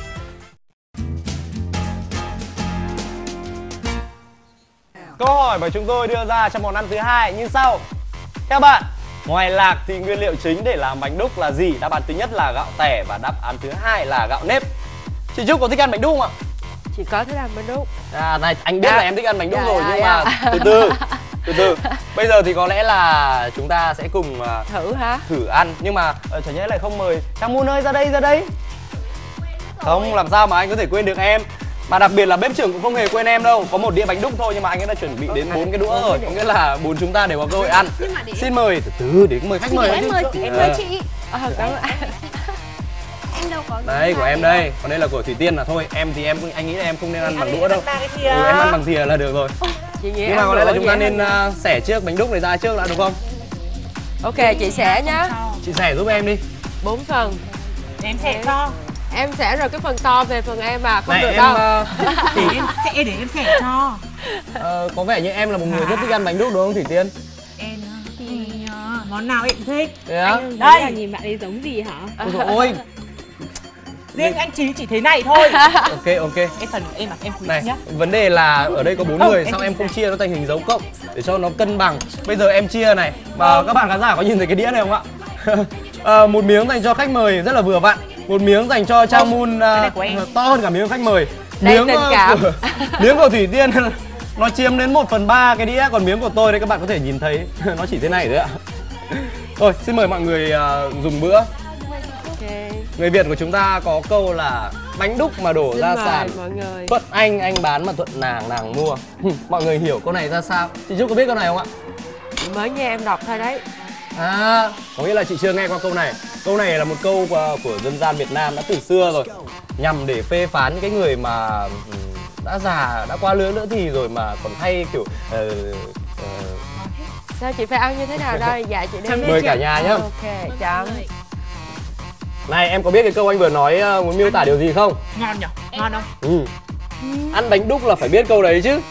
Câu hỏi mà chúng tôi đưa ra cho món ăn thứ hai như sau. Theo bạn, ngoài lạc thì nguyên liệu chính để làm bánh đúc là gì? Đáp án thứ nhất là gạo tẻ và đáp án thứ hai là gạo nếp. Chị Trúc có thích ăn bánh đúc không ạ? Chị có thích ăn bánh đúc. À, này anh biết à, là em thích ăn bánh đúc dạ, rồi, dạ, nhưng dạ. mà từ từ từ từ bây giờ thì có lẽ là chúng ta sẽ cùng uh, thử hả? Thử ăn, nhưng mà uh, chả nhẽ lại không mời Trang Moon ơi, ra đây ra đây. Không, làm sao mà anh có thể quên được em. Mà đặc biệt là bếp trưởng cũng không hề quên em đâu. Có một đĩa bánh đúc thôi nhưng mà anh ấy đã chuẩn bị đến bốn cái đũa rồi, có nghĩa là bốn chúng ta đều có cơ hội ăn. Xin mời từ từ để mời khách mời. Em mời chị, em mời chị. À, cảm ơn. Em đâu có. Đây của em đây, còn đây là của Thủy Tiên là thôi. Em thì em anh nghĩ là em không nên ăn bằng đũa đâu. Ừ, em ăn bằng thìa là được rồi. Nhưng mà có lẽ là chúng ta nên uh, xẻ trước bánh đúc này ra trước đã, đúng không? Ok, chị xẻ nhá. Chị xẻ giúp em đi. Bốn phần. Em xẻ cho. Em xẻ rồi cái phần to về phần em mà không này, được em, đâu. Uh... Để em xẻ, để em xẻ cho. uh, Có vẻ như em là một người rất thích ăn bánh đúc đúng không Thủy Tiên? Em thì uh, món nào em thích. Thế á? Đây là nhìn bạn ấy giống gì hả? Ôi dồi ôi. Riêng anh Chí chỉ thế này thôi. Ok ok. Em phần em mà em này nhá. Vấn đề là ở đây có bốn Không, người, em sao em không ra. chia nó thành hình dấu cộng để cho nó cân bằng. Bây giờ em chia này, mà các bạn khán giả có nhìn thấy cái đĩa này không ạ? à, một miếng dành cho khách mời rất là vừa vặn, một miếng dành cho Trang Moon uh, to hơn cả miếng khách mời. Đây Miếng uh, của, miếng của Thủy Tiên nó chiếm đến một phần ba cái đĩa, còn miếng của tôi đây các bạn có thể nhìn thấy nó chỉ thế này thôi ạ. Thôi xin mời mọi người uh, dùng bữa. Okay. Người Việt của chúng ta có câu là bánh đúc mà đổ Xin ra mời sàn, mọi người. thuận anh anh bán mà thuận nàng nàng mua. Mọi người hiểu câu này ra sao? Chị Trúc có biết câu này không ạ? Mới nghe em đọc thôi đấy. À, có nghĩa là chị chưa nghe qua câu này. Câu này là một câu của, của dân gian Việt Nam đã từ xưa rồi, nhằm để phê phán những cái người mà um, đã già, đã qua lứa nữa thì rồi mà còn hay kiểu uh, uh, Sao chị phải ăn như thế nào đây? Dạ chị đi. Mời cả nhà nhá. Ok, chấm. Này em có biết cái câu anh vừa nói uh, muốn miêu tả điều gì không? Ngon nhỉ? Ngon không? Ừ. Ăn bánh đúc là phải biết câu đấy chứ.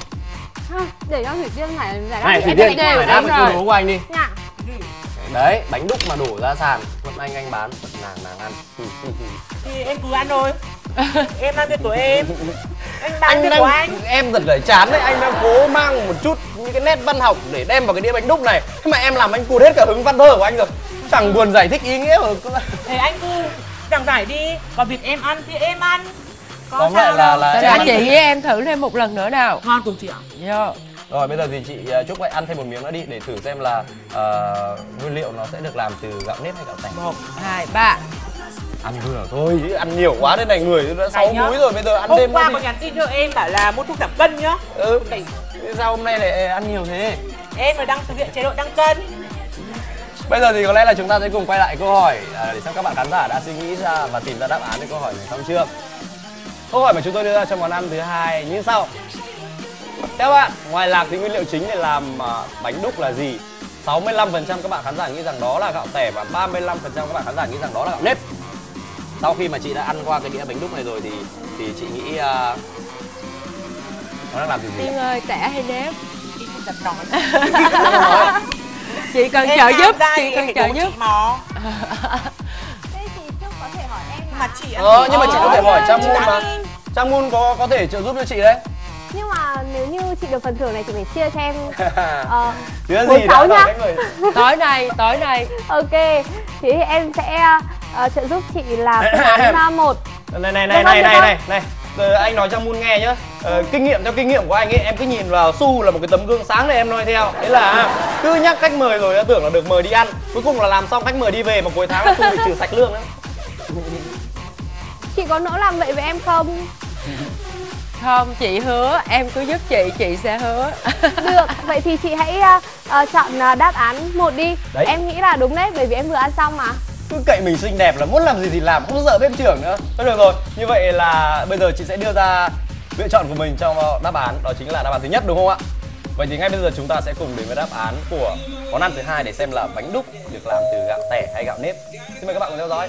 Để cho Thủy Tiên phải giải đáp. Này Thủy Tiên phải đáp cái câu đố của anh đi. Dạ. Đấy, bánh đúc mà đổ ra sàn, vẫn anh anh bán, vẫn nàng nàng ăn. Thì em cứ ăn thôi. Em ăn việc của em. Anh bán Anh việc đang, của anh. em thật là chán đấy, anh đang cố mang một chút những cái nét văn học để đem vào cái đĩa bánh đúc này. Nhưng mà em làm anh cụt hết cả hứng văn thơ của anh rồi. Chẳng buồn giải thích ý nghĩa của... Thì anh cứ giảng giải đi. Còn việc em ăn thì em ăn. Có Tóm sao lại là, đâu. là Cho em chị với em thử thêm một lần nữa nào. Ngon cùng chị ạ. Dạ. Rồi bây giờ thì chị uh, Trúc hãy ăn thêm một miếng nữa đi để thử xem là uh, nguyên liệu nó sẽ được làm từ gạo nếp hay gạo tẻ. Một, hai, ba. Ăn vừa thôi chứ ăn nhiều quá đây này, người đã sáu nhá. múi rồi, bây giờ ăn Hôm đêm qua nữa có thì... nhắn tin cho em bảo là mua thuốc giảm cân nhá. Ừ, sao hôm nay lại ăn nhiều thế? Em mới đang thực hiện chế độ tăng cân. Bây giờ thì có lẽ là chúng ta sẽ cùng quay lại câu hỏi à, để xem các bạn khán giả đã suy nghĩ ra và tìm ra đáp án cho câu hỏi này xong chưa. Câu hỏi mà chúng tôi đưa ra cho món ăn thứ hai như sau. Theo bạn, ngoài lạc thì nguyên liệu chính để làm à, bánh đúc là gì? sáu mươi lăm phần trăm các bạn khán giả nghĩ rằng đó là gạo tẻ và ba mươi lăm phần trăm các bạn khán giả nghĩ rằng đó là gạo nếp. Sau khi mà chị đã ăn qua cái đĩa bánh đúc này rồi thì thì chị nghĩ uh, nó đang làm từ gì? Tiên ơi, tẻ hay nếp? Chị không dám nói. Chị cần Em trợ làm giúp, đây, chị em cần phải trợ đố giúp. chị mà. Thế thì Trúc có thể hỏi em Mà chị ăn Ờ, thì nhưng mà chị có thể hỏi Trang chị Moon ăn mà. đi. Trang Moon có có thể trợ giúp cho chị đấy. Nhưng mà nếu như chị được phần thưởng này chị phải chia cho em uh, Chứ bốn gì sáu đã nhá. đánh người. Tối nay, tối nay. Ok, thế thì em sẽ uh, trợ giúp chị là phương án một. Này này này này này này này. Giờ anh nói cho Moon nghe nhá. Ờ, kinh nghiệm theo kinh nghiệm của anh ấy, em cứ nhìn vào Su là một cái tấm gương sáng để em nói theo. Thế là cứ nhắc khách mời rồi đã tưởng là được mời đi ăn, cuối cùng là làm xong khách mời đi về mà cuối tháng là Su bị trừ sạch lương đấy. Chị có nỡ làm vậy với em không? Không, chị hứa, em cứ giúp chị, chị sẽ hứa. Được, vậy thì chị hãy uh, uh, chọn uh, đáp án một đi. Đấy. Em nghĩ là đúng đấy, bởi vì em vừa ăn xong mà. Cứ cậy mình xinh đẹp là muốn làm gì thì làm, không sợ bếp trưởng nữa. Thôi được rồi, như vậy là bây giờ chị sẽ đưa ra lựa chọn của mình trong đáp án, đó chính là đáp án thứ nhất đúng không ạ? Vậy thì ngay bây giờ chúng ta sẽ cùng đến với đáp án của món ăn thứ hai để xem là bánh đúc được làm từ gạo tẻ hay gạo nếp. Xin mời các bạn cùng theo dõi.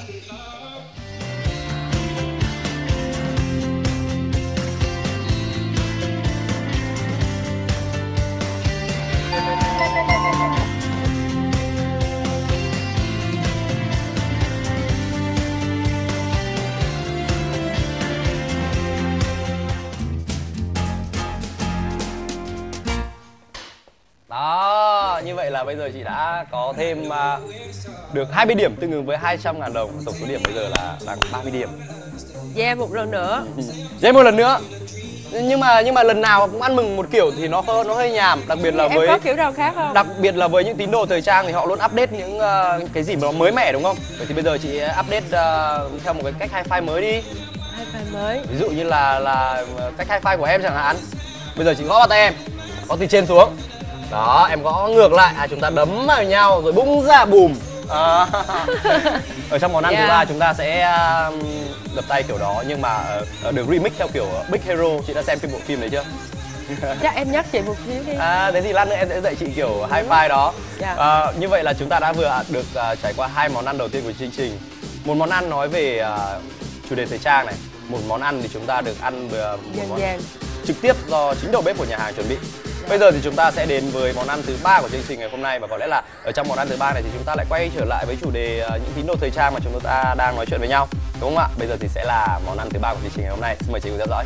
Đó, như vậy là bây giờ chị đã có thêm uh, được hai mươi điểm tương ứng với hai trăm ngàn đồng. Tổng số điểm bây giờ là đang ba mươi điểm. Yeah, một lần nữa. Dễ một lần nữa. Nhưng mà nhưng mà lần nào cũng ăn mừng một kiểu thì nó nó hơi nhàm, đặc biệt là Em với có kiểu nào khác không? đặc biệt là với những tín đồ thời trang thì họ luôn update những uh, cái gì mà nó mới mẻ đúng không? Vậy thì bây giờ chị update uh, theo một cái cách hi-fi mới đi. Hi-fi mới. Ví dụ như là là cách hi-fi của em chẳng hạn. Bây giờ chị gõ vào tay em, gõ từ trên xuống. Đó, em gõ ngược lại, à, chúng ta đấm vào nhau rồi bung ra bùm. À, ở trong món ăn yeah. thứ ba chúng ta sẽ uh, đập tay kiểu đó nhưng mà uh, được remix theo kiểu Big Hero. Chị đã xem phim bộ phim đấy chưa? Chắc em nhắc chị một xíu đi. À, thế thì lát nữa em sẽ dạy chị kiểu hi-fi đó. Yeah. À, như vậy là chúng ta đã vừa được uh, trải qua hai món ăn đầu tiên của chương trình. Một món ăn nói về uh, chủ đề thời trang này, một món ăn thì chúng ta được ăn vừa một Dàn món dàn. trực tiếp do chính đầu bếp của nhà hàng chuẩn bị. Bây giờ thì chúng ta sẽ đến với món ăn thứ ba của chương trình ngày hôm nay và có lẽ là ở trong món ăn thứ ba này thì chúng ta lại quay trở lại với chủ đề uh, những tín đồ thời trang mà chúng ta đang nói chuyện với nhau, đúng không ạ? Bây giờ thì sẽ là món ăn thứ ba của chương trình ngày hôm nay. Xin mời chị cùng theo dõi.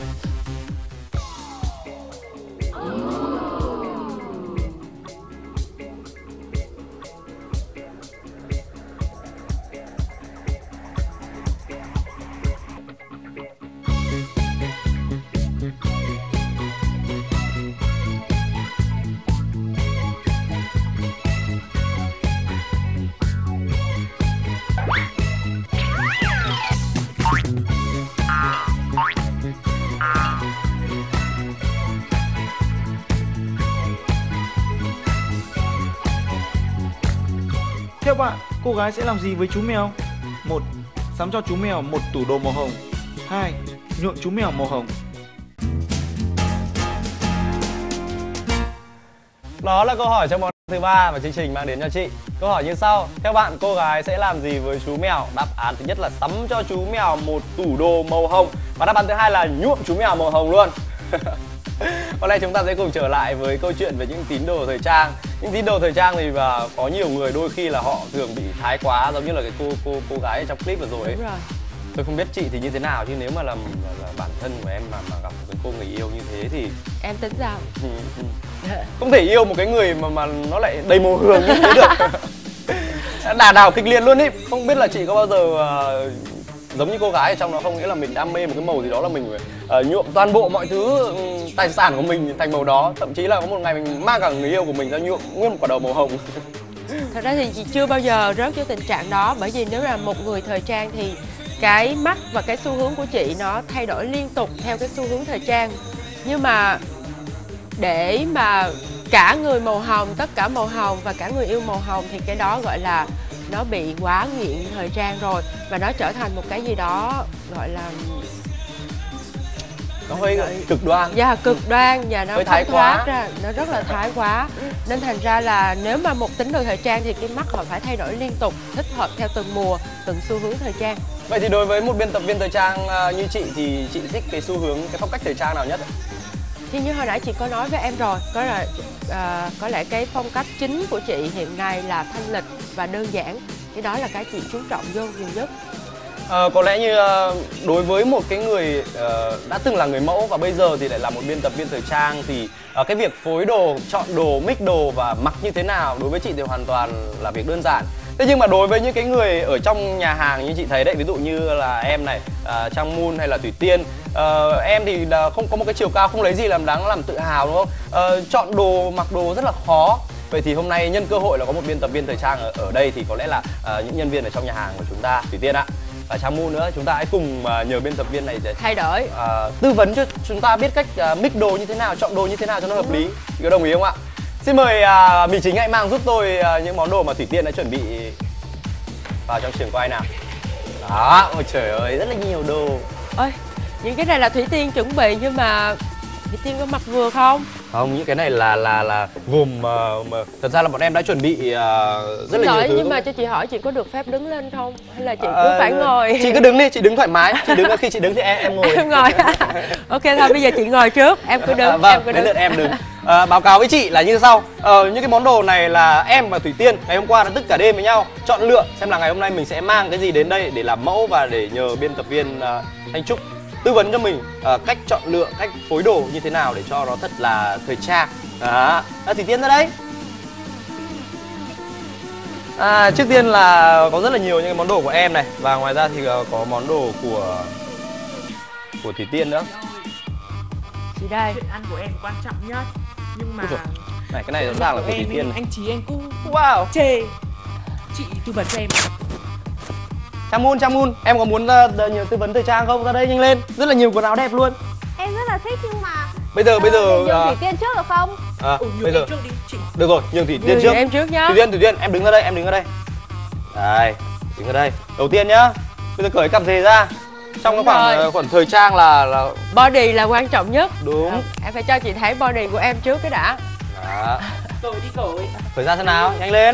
Theo bạn, cô gái sẽ làm gì với chú mèo? Một. Sắm cho chú mèo một tủ đồ màu hồng. Hai. Nhuộm chú mèo màu hồng. Đó là câu hỏi trong món Thứ ba mà chương trình mang đến cho chị. Câu hỏi như sau: theo bạn cô gái sẽ làm gì với chú mèo? Đáp án thứ nhất là sắm cho chú mèo một tủ đồ màu hồng, và đáp án thứ hai là nhuộm chú mèo màu hồng luôn. Hôm nay chúng ta sẽ cùng trở lại với câu chuyện về những tín đồ thời trang. Những tín đồ thời trang thì và có nhiều người đôi khi là họ thường bị thái quá, giống như là cái cô cô cô gái ở trong clip vừa rồi ấy. Đúng rồi. Tôi không biết chị thì như thế nào, chứ nếu mà là, là bản thân của em mà mà gặp một cái cô người yêu như thế thì em tính sao? không thể yêu một cái người mà mà nó lại đầy màu hường như thế được. Đà đảo kịch liệt luôn ý. Không biết là chị có bao giờ uh, giống như cô gái ở trong đó không, nghĩa là mình đam mê một cái màu gì đó là mình phải uh, nhuộm toàn bộ mọi thứ um, tài sản của mình thành màu đó, thậm chí là có một ngày mình mang cả người yêu của mình ra nhuộm nguyên một quả đầu màu hồng. Thật ra thì chị chưa bao giờ rớt vào tình trạng đó, bởi vì nếu là một người thời trang thì cái mắt và cái xu hướng của chị nó thay đổi liên tục theo cái xu hướng thời trang. Nhưng mà để mà cả người màu hồng, tất cả màu hồng và cả người yêu màu hồng thì cái đó gọi là nó bị quá nghiện thời trang rồi, và nó trở thành một cái gì đó gọi là nó hơi cực đoan. Dạ, cực đoan và nó hơi thái không quá thoát ra, nó rất là thái quá. Nên thành ra là nếu mà một tín đồ thời trang thì cái mắt họ phải thay đổi liên tục, thích hợp theo từng mùa, từng xu hướng thời trang. Vậy thì đối với một biên tập viên thời trang như chị thì chị thích cái xu hướng, cái phong cách thời trang nào nhất? Thì như hồi nãy chị có nói với em rồi, có là uh, có lẽ cái phong cách chính của chị hiện nay là thanh lịch và đơn giản. Cái đó là cái chị chú trọng vô nhiều nhất. À, có lẽ như uh, đối với một cái người uh, đã từng là người mẫu và bây giờ thì lại là một biên tập viên thời trang thì uh, cái việc phối đồ, chọn đồ, mix đồ và mặc như thế nào đối với chị thì hoàn toàn là việc đơn giản. Thế nhưng mà đối với những cái người ở trong nhà hàng như chị thấy đấy, ví dụ như là em này, uh, Trang Moon hay là Thủy Tiên, uh, em thì uh, không có một cái chiều cao, không lấy gì làm đáng làm tự hào đúng không? Uh, chọn đồ, mặc đồ rất là khó. Vậy thì hôm nay nhân cơ hội là có một biên tập viên thời trang ở, ở đây thì có lẽ là uh, những nhân viên ở trong nhà hàng của chúng ta, Thủy Tiên ạ và Trang Moon nữa, chúng ta hãy cùng uh, nhờ biên tập viên này để thay đổi, uh, tư vấn cho chúng ta biết cách uh, mix đồ như thế nào, chọn đồ như thế nào cho nó hợp lý. Chị có đồng ý không ạ? Xin mời uh, Mỹ Chính hãy mang giúp tôi uh, những món đồ mà Thủy Tiên đã chuẩn bị vào trong trường quay nào. Đó, ôi trời ơi, rất là nhiều đồ. Ôi, những cái này là Thủy Tiên chuẩn bị nhưng mà Thủy Tiên có mặc vừa không? Không, những cái này là là là gồm uh, mà thật ra là bọn em đã chuẩn bị uh, rất là nhiều thứ. Nhưng mà cho chị hỏi chị có được phép đứng lên không? Hay là chị cứ à, phải ngồi? Chị cứ đứng đi, chị đứng thoải mái. Chị đứng khi chị đứng thì em em ngồi. Em ngồi. Ok thôi, bây giờ chị ngồi trước, em cứ đứng. À, vâng, em cứ đứng. đến lượt em đứng. À, báo cáo với chị là như sau. Ờ, những cái món đồ này là em và Thủy Tiên ngày hôm qua đã thức cả đêm với nhau chọn lựa xem là ngày hôm nay mình sẽ mang cái gì đến đây để làm mẫu và để nhờ biên tập viên uh, Thanh Trúc tư vấn cho mình uh, cách chọn lựa, cách phối đồ như thế nào để cho nó thật là thời trang. Đó, à, Thủy Tiên ra đây. À, trước tiên là có rất là nhiều những cái món đồ của em này, và ngoài ra thì uh, có món đồ của của Thủy Tiên nữa. Chị đây. Chuyện ăn của em quan trọng nhất, nhưng mà này cái này rõ ràng là của Thủy Tiên. Anh Chí anh cứ wow chê. Chị tư vấn cho em. Trang Moon, Trang Moon, em có muốn uh, nhiều tư vấn thời trang không? Ra đây nhanh lên, rất là nhiều quần áo đẹp luôn. Em rất là thích nhưng mà bây giờ bây giờ nhường uh... Thủy Tiên trước được không? À, ừ, bây giờ trước đi, chị. Được rồi, nhường Thủy Tiên nhường trước. Em trước nhá. Thủy Tiên, Thủy Tiên, em đứng ra đây, em đứng ra đây. Đây, đứng ra đây. Đầu tiên nhá, bây giờ cởi cặp dề ra. Trong cái khoảng khoảng thời trang là là body là quan trọng nhất. Đúng. À, em phải cho chị thấy body của em trước cái đã. Đó. Cởi đi cởi. Cởi ra xem nào, nhanh lên.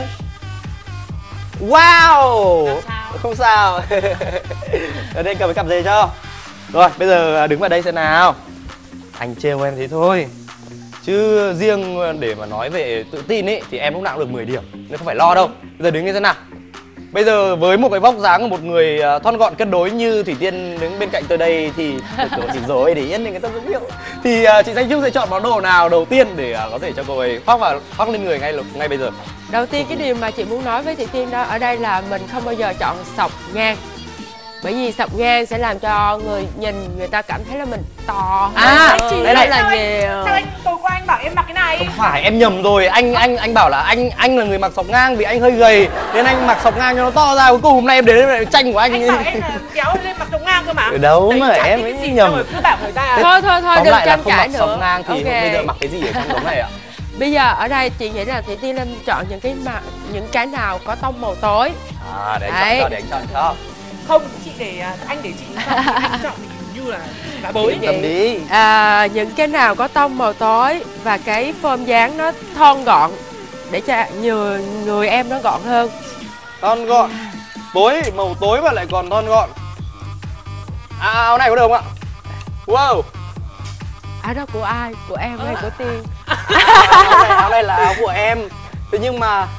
Wow, không sao. Ở đây cầm cái cặp dề cho. Rồi, bây giờ đứng vào đây xem nào. Anh trêu em thế thôi. Chứ riêng để mà nói về tự tin ấy thì em lúc nào cũng được mười điểm, nên không phải lo đâu. Bây giờ đứng như thế nào. Bây giờ với một cái vóc dáng của một người thon gọn cân đối như Thủy Tiên đứng bên cạnh tôi đây thì thì rồi để yên thì người ta rất hiểu. Thì uh, chị Thanh Trúc sẽ chọn món đồ nào đầu tiên để uh, có thể cho cô ấy khoác vào khoác lên người ngay ngay bây giờ. Đầu tiên cái điều mà chị muốn nói với Thủy Tiên đó ở đây là mình không bao giờ chọn sọc ngang. Bởi vì sọc ngang sẽ làm cho người nhìn người ta cảm thấy là mình to. À, chị đây này là sao nhiều. Anh, sao anh tối qua anh bảo em mặc cái này? Không phải, em nhầm rồi. Anh anh anh bảo là anh anh là người mặc sọc ngang vì anh hơi gầy nên anh mặc sọc ngang cho nó to ra. Cuối cùng hôm nay em đến đây tranh của anh. Anh bảo em là kéo lên mặc sọc ngang cơ mà. Ở đâu mà em mới nhầm. Rồi, cứ bảo người ta. Thôi thôi thôi, tóm đừng lại là tranh không cãi mặc nữa. sọc ngang thì okay. bây giờ mặc cái gì ở trong đống này ạ? Bây giờ ở đây chị nghĩ là Thủy Tiên nên chọn những cái mà những cái nào có tông màu tối. À, để anh chọn cho, để anh chọn cho. Không, chị để anh để chị chọn, anh chọn thì như là lá bới. Tâm đi. À, những cái nào có tông màu tối và cái form dáng nó thon gọn để cho nhiều người em nó gọn hơn. Thon gọn, tối, màu tối mà lại còn thon gọn. À, áo này có được không ạ? Wow. Áo đó của ai? Của em hay của Tiên? áo, này, áo này là áo của em. Thế nhưng mà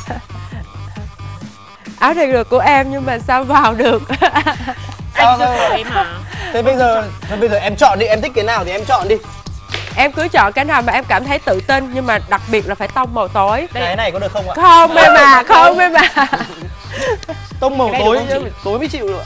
áo này được của em nhưng mà sao vào được? Sao sao? Em à? Thế bây giờ, thế bây giờ em chọn đi, em thích cái nào thì em chọn đi. Em cứ chọn cái nào mà em cảm thấy tự tin, nhưng mà đặc biệt là phải tông màu tối. Cái này có được không ạ? Không em à, không em à. Tông màu tối, tối mới chịu được.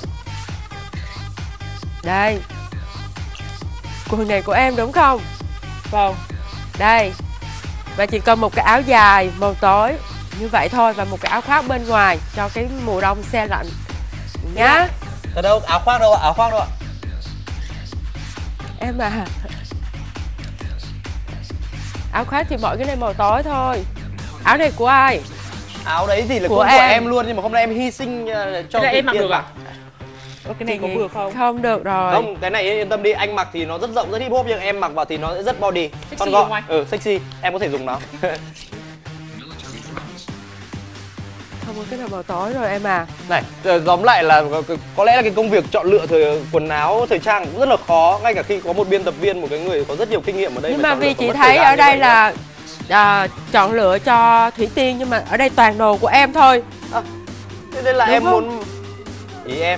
Đây. Quần này của em đúng không? Vâng. Đây. Và chỉ cần một cái áo dài màu tối như vậy thôi, và một cái áo khoác bên ngoài cho cái mùa đông se lạnh nhá. Ở đâu? Áo khoác đâu ạ? Áo khoác đâu ạ? Em à, áo khoác thì mọi cái này màu tối thôi. Áo này của ai? Áo đấy thì là của cũng em. của em luôn, nhưng mà hôm nay em hy sinh uh, cho em mặc được à? à? Ô, cái này có vừa không? Không được rồi. Không, cái này yên tâm đi, anh mặc thì nó rất rộng, rất hip hop, nhưng em mặc vào thì nó sẽ rất body. Sexy Con gọn. không anh? Ừ, sexy, em có thể dùng nó. Không có cái nào màu tối rồi em à. Này, tóm lại là có, có lẽ là cái công việc chọn lựa thời quần áo thời trang cũng rất là khó, ngay cả khi có một biên tập viên, một cái người có rất nhiều kinh nghiệm ở đây. Nhưng mà vì chị thấy ở đây là à, chọn lựa cho Thủy Tiên, nhưng mà ở đây toàn đồ của em thôi. À, thế nên là đúng em không? muốn ý em.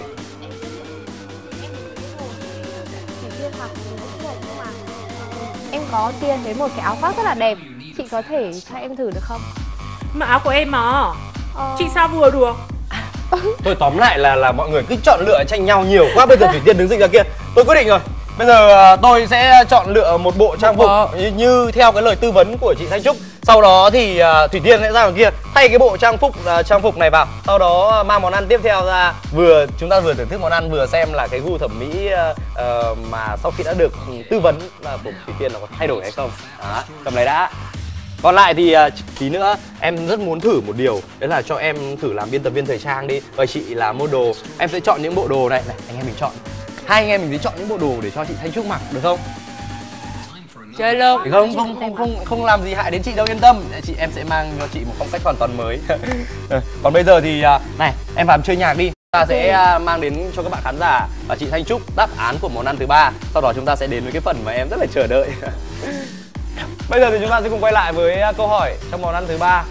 Em có Tiên thấy một cái áo khoác rất là đẹp, chị có thể cho em thử được không? Mà áo của em mà. Ờ... Chị sao vừa được? Thôi tóm lại là là mọi người cứ chọn lựa tranh nhau nhiều quá, bây giờ Thủy Tiên đứng dịch ra kia. Tôi quyết định rồi. Bây giờ tôi sẽ chọn lựa một bộ trang phục như, như theo cái lời tư vấn của chị Thanh Trúc. Sau đó thì uh, Thủy Tiên sẽ ra ngoài kia thay cái bộ trang phục uh, trang phục này vào. Sau đó mang món ăn tiếp theo ra, vừa chúng ta vừa thưởng thức món ăn vừa xem là cái gu thẩm mỹ uh, uh, mà sau khi đã được tư vấn là của Thủy Tiên nó có thay đổi hay không. Đó, cầm lấy đã. Còn lại thì uh, tí nữa em rất muốn thử một điều, đấy là cho em thử làm biên tập viên thời trang đi. Và chị là model, em sẽ chọn những bộ đồ này, này anh em mình chọn. Hai anh em mình sẽ chọn những bộ đồ để cho chị Thanh Trúc mặc được không? Chơi luôn. Thì không không không không không làm gì hại đến chị đâu, yên tâm. Chị em sẽ mang cho chị một phong cách hoàn toàn mới. Còn bây giờ thì uh, này, em vào chơi nhạc đi. Ta sẽ uh, mang đến cho các bạn khán giả và chị Thanh Trúc đáp án của món ăn thứ ba. Sau đó chúng ta sẽ đến với cái phần mà em rất là chờ đợi. Bây giờ thì chúng ta sẽ cùng quay lại với câu hỏi trong món ăn thứ ba.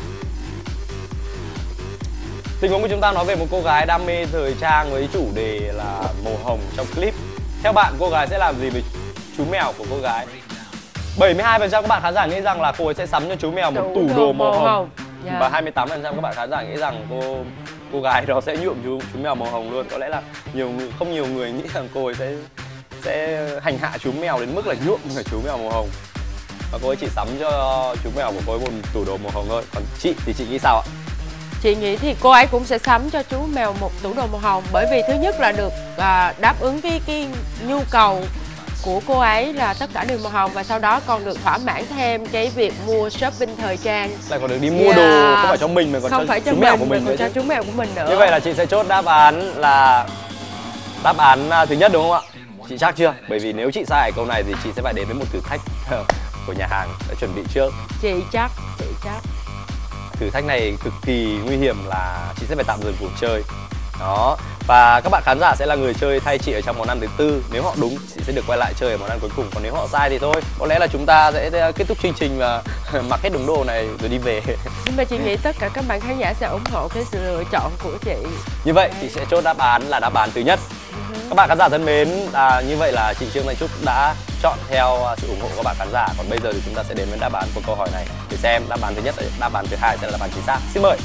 Tình huống của chúng ta nói về một cô gái đam mê thời trang với chủ đề là màu hồng trong clip. Theo bạn cô gái sẽ làm gì với chú mèo của cô gái? bảy mươi hai phần trăm các bạn khán giả nghĩ rằng là cô ấy sẽ sắm cho chú mèo một tủ đồ màu hồng. Yeah. Và hai mươi tám phần trăm các bạn khán giả nghĩ rằng cô cô gái đó sẽ nhuộm chú chú mèo màu hồng luôn. Có lẽ là nhiều người, không nhiều người nghĩ rằng cô ấy sẽ sẽ hành hạ chú mèo đến mức là nhuộm cả chú mèo màu hồng. Và cô ấy chỉ sắm cho chú mèo của cô ấy một tủ đồ màu hồng thôi. Còn chị thì chị nghĩ sao ạ? Chị nghĩ thì cô ấy cũng sẽ sắm cho chú mèo một tủ đồ màu hồng, bởi vì thứ nhất là được à, đáp ứng cái cái nhu cầu của cô ấy là tất cả đều màu hồng, và sau đó còn được thỏa mãn thêm cái việc mua shopping thời trang. Lại còn được đi mua yeah. đồ không phải cho mình mà còn không cho, phải cho chú mình, mèo của mình còn cho chú mèo của mình nữa. Như vậy là chị sẽ chốt đáp án là đáp án thứ nhất đúng không ạ? Chị chắc chưa? Bởi vì nếu chị sai câu này thì chị sẽ phải đến với một thử thách của nhà hàng đã chuẩn bị trước. Chị chắc, chị chắc. Thử thách này cực kỳ nguy hiểm là chị sẽ phải tạm dừng cuộc chơi. Đó. Và các bạn khán giả sẽ là người chơi thay chị ở trong món ăn thứ tư. Nếu họ đúng, chị sẽ được quay lại chơi ở món ăn cuối cùng. Còn nếu họ sai thì thôi, có lẽ là chúng ta sẽ kết thúc chương trình và mặc hết đống đồ này rồi đi về. Nhưng mà chị nghĩ tất cả các bạn khán giả sẽ ủng hộ cái sự lựa chọn của chị. Như vậy chị sẽ chốt đáp án là đáp án thứ nhất. Các bạn khán giả thân mến, à, như vậy là chị Trương Thanh Trúc đã chọn theo sự ủng hộ của các bạn khán giả. Còn bây giờ thì chúng ta sẽ đến với đáp án của câu hỏi này để xem đáp án thứ nhất, đáp án thứ hai sẽ là đáp án chính xác. Xin mời.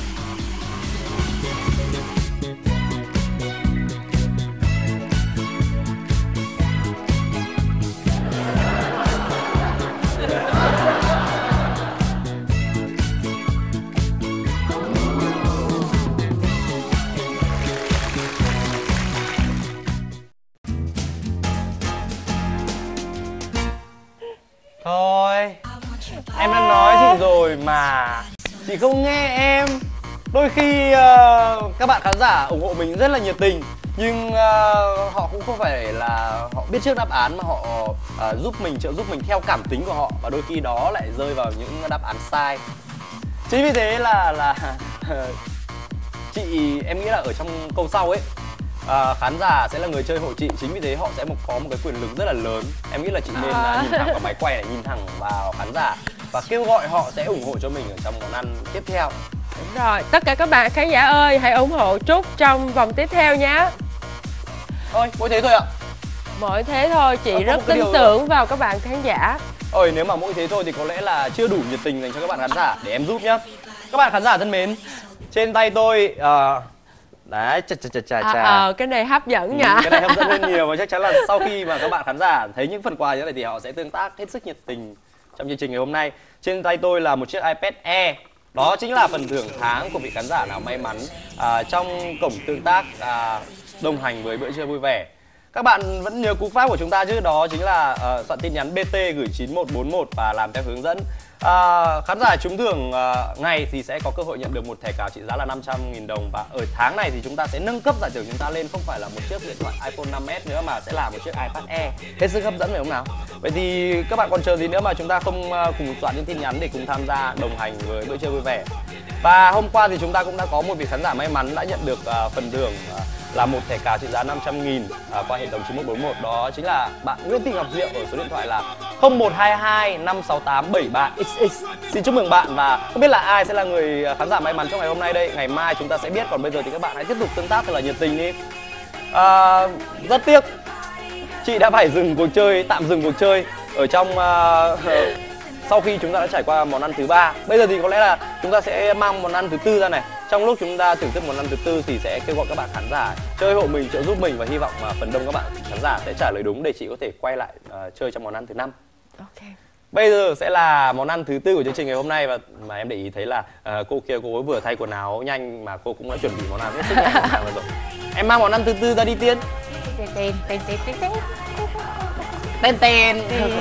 Thôi, em đã nói chị rồi mà chị không nghe em. Đôi khi uh, các bạn khán giả ủng hộ mình rất là nhiệt tình, nhưng uh, họ cũng không phải là họ biết trước đáp án mà họ uh, giúp mình, trợ giúp mình theo cảm tính của họ. Và đôi khi đó lại rơi vào những đáp án sai. Chính vì thế là là chị em nghĩ là ở trong câu sau ấy, à, khán giả sẽ là người chơi hộ chị, chính vì thế họ sẽ một có một cái quyền lực rất là lớn. Em nghĩ là chị nên à. nhìn thẳng vào máy quay này, nhìn thẳng vào khán giả và kêu gọi họ sẽ ủng hộ cho mình ở trong món ăn tiếp theo. Đúng rồi, tất cả các bạn khán giả ơi, hãy ủng hộ Trúc trong vòng tiếp theo nhé. Thôi, mỗi thế thôi ạ. Mỗi thế thôi, chị ờ, rất tin tưởng rồi. vào các bạn khán giả. Ôi, nếu mà mỗi thế thôi thì có lẽ là chưa đủ nhiệt tình dành cho các bạn khán giả, để em giúp nhá. Các bạn khán giả thân mến, trên tay tôi uh, đấy, chà chà chà chà chà. À, à, cái này hấp dẫn ừ, nhỉ. Cái này hấp dẫn hơn nhiều và chắc chắn là sau khi mà các bạn khán giả thấy những phần quà như thế này thì họ sẽ tương tác hết sức nhiệt tình trong chương trình ngày hôm nay. Trên tay tôi là một chiếc iPad Air. Đó chính là phần thưởng tháng của vị khán giả nào may mắn à, trong cổng tương tác à, đồng hành với bữa trưa vui vẻ. Các bạn vẫn nhớ cú pháp của chúng ta chứ, đó chính là uh, soạn tin nhắn bê tê gửi chín một bốn một và làm theo hướng dẫn. Uh, khán giả trúng thưởng uh, ngày thì sẽ có cơ hội nhận được một thẻ cào trị giá là năm trăm nghìn đồng, và ở tháng này thì chúng ta sẽ nâng cấp giải thưởng chúng ta lên, không phải là một chiếc điện thoại iPhone năm S nữa mà sẽ là một chiếc iPad Air. Hết sức hấp dẫn phải không nào? Vậy thì các bạn còn chờ gì nữa mà chúng ta không uh, cùng soạn những tin nhắn để cùng tham gia đồng hành với bữa trưa vui vẻ. Và hôm qua thì chúng ta cũng đã có một vị khán giả may mắn đã nhận được uh, phần thưởng uh, là một thẻ cào trị giá năm trăm nghìn à, qua hệ thống chín một bốn một. Đó chính là bạn Nguyễn Thị Ngọc Diệu ở số điện thoại là không một hai hai năm sáu tám bảy ba x x. Xin chúc mừng bạn, và không biết là ai sẽ là người khán giả may mắn trong ngày hôm nay đây. Ngày mai chúng ta sẽ biết, còn bây giờ thì các bạn hãy tiếp tục tương tác thật là nhiệt tình đi. À, rất tiếc chị đã phải dừng cuộc chơi, tạm dừng cuộc chơi ở trong uh, sau khi chúng ta đã trải qua món ăn thứ ba. Bây giờ thì có lẽ là chúng ta sẽ mang món ăn thứ tư ra này. Trong lúc chúng ta thưởng thức món ăn thứ tư thì sẽ kêu gọi các bạn khán giả chơi hộ mình, trợ giúp mình, và hy vọng mà phần đông các bạn khán giả sẽ trả lời đúng để chị có thể quay lại uh, chơi trong món ăn thứ năm. Ok. Bây giờ sẽ là món ăn thứ tư của chương trình ngày hôm nay, và mà em để ý thấy là uh, cô kia cô vừa thay quần áo nhanh mà cô cũng đã chuẩn bị món ăn hết sức nhanh rồi. Em mang món ăn thứ tư ra đi Tiên. Tên tên tên tên tên Tên tên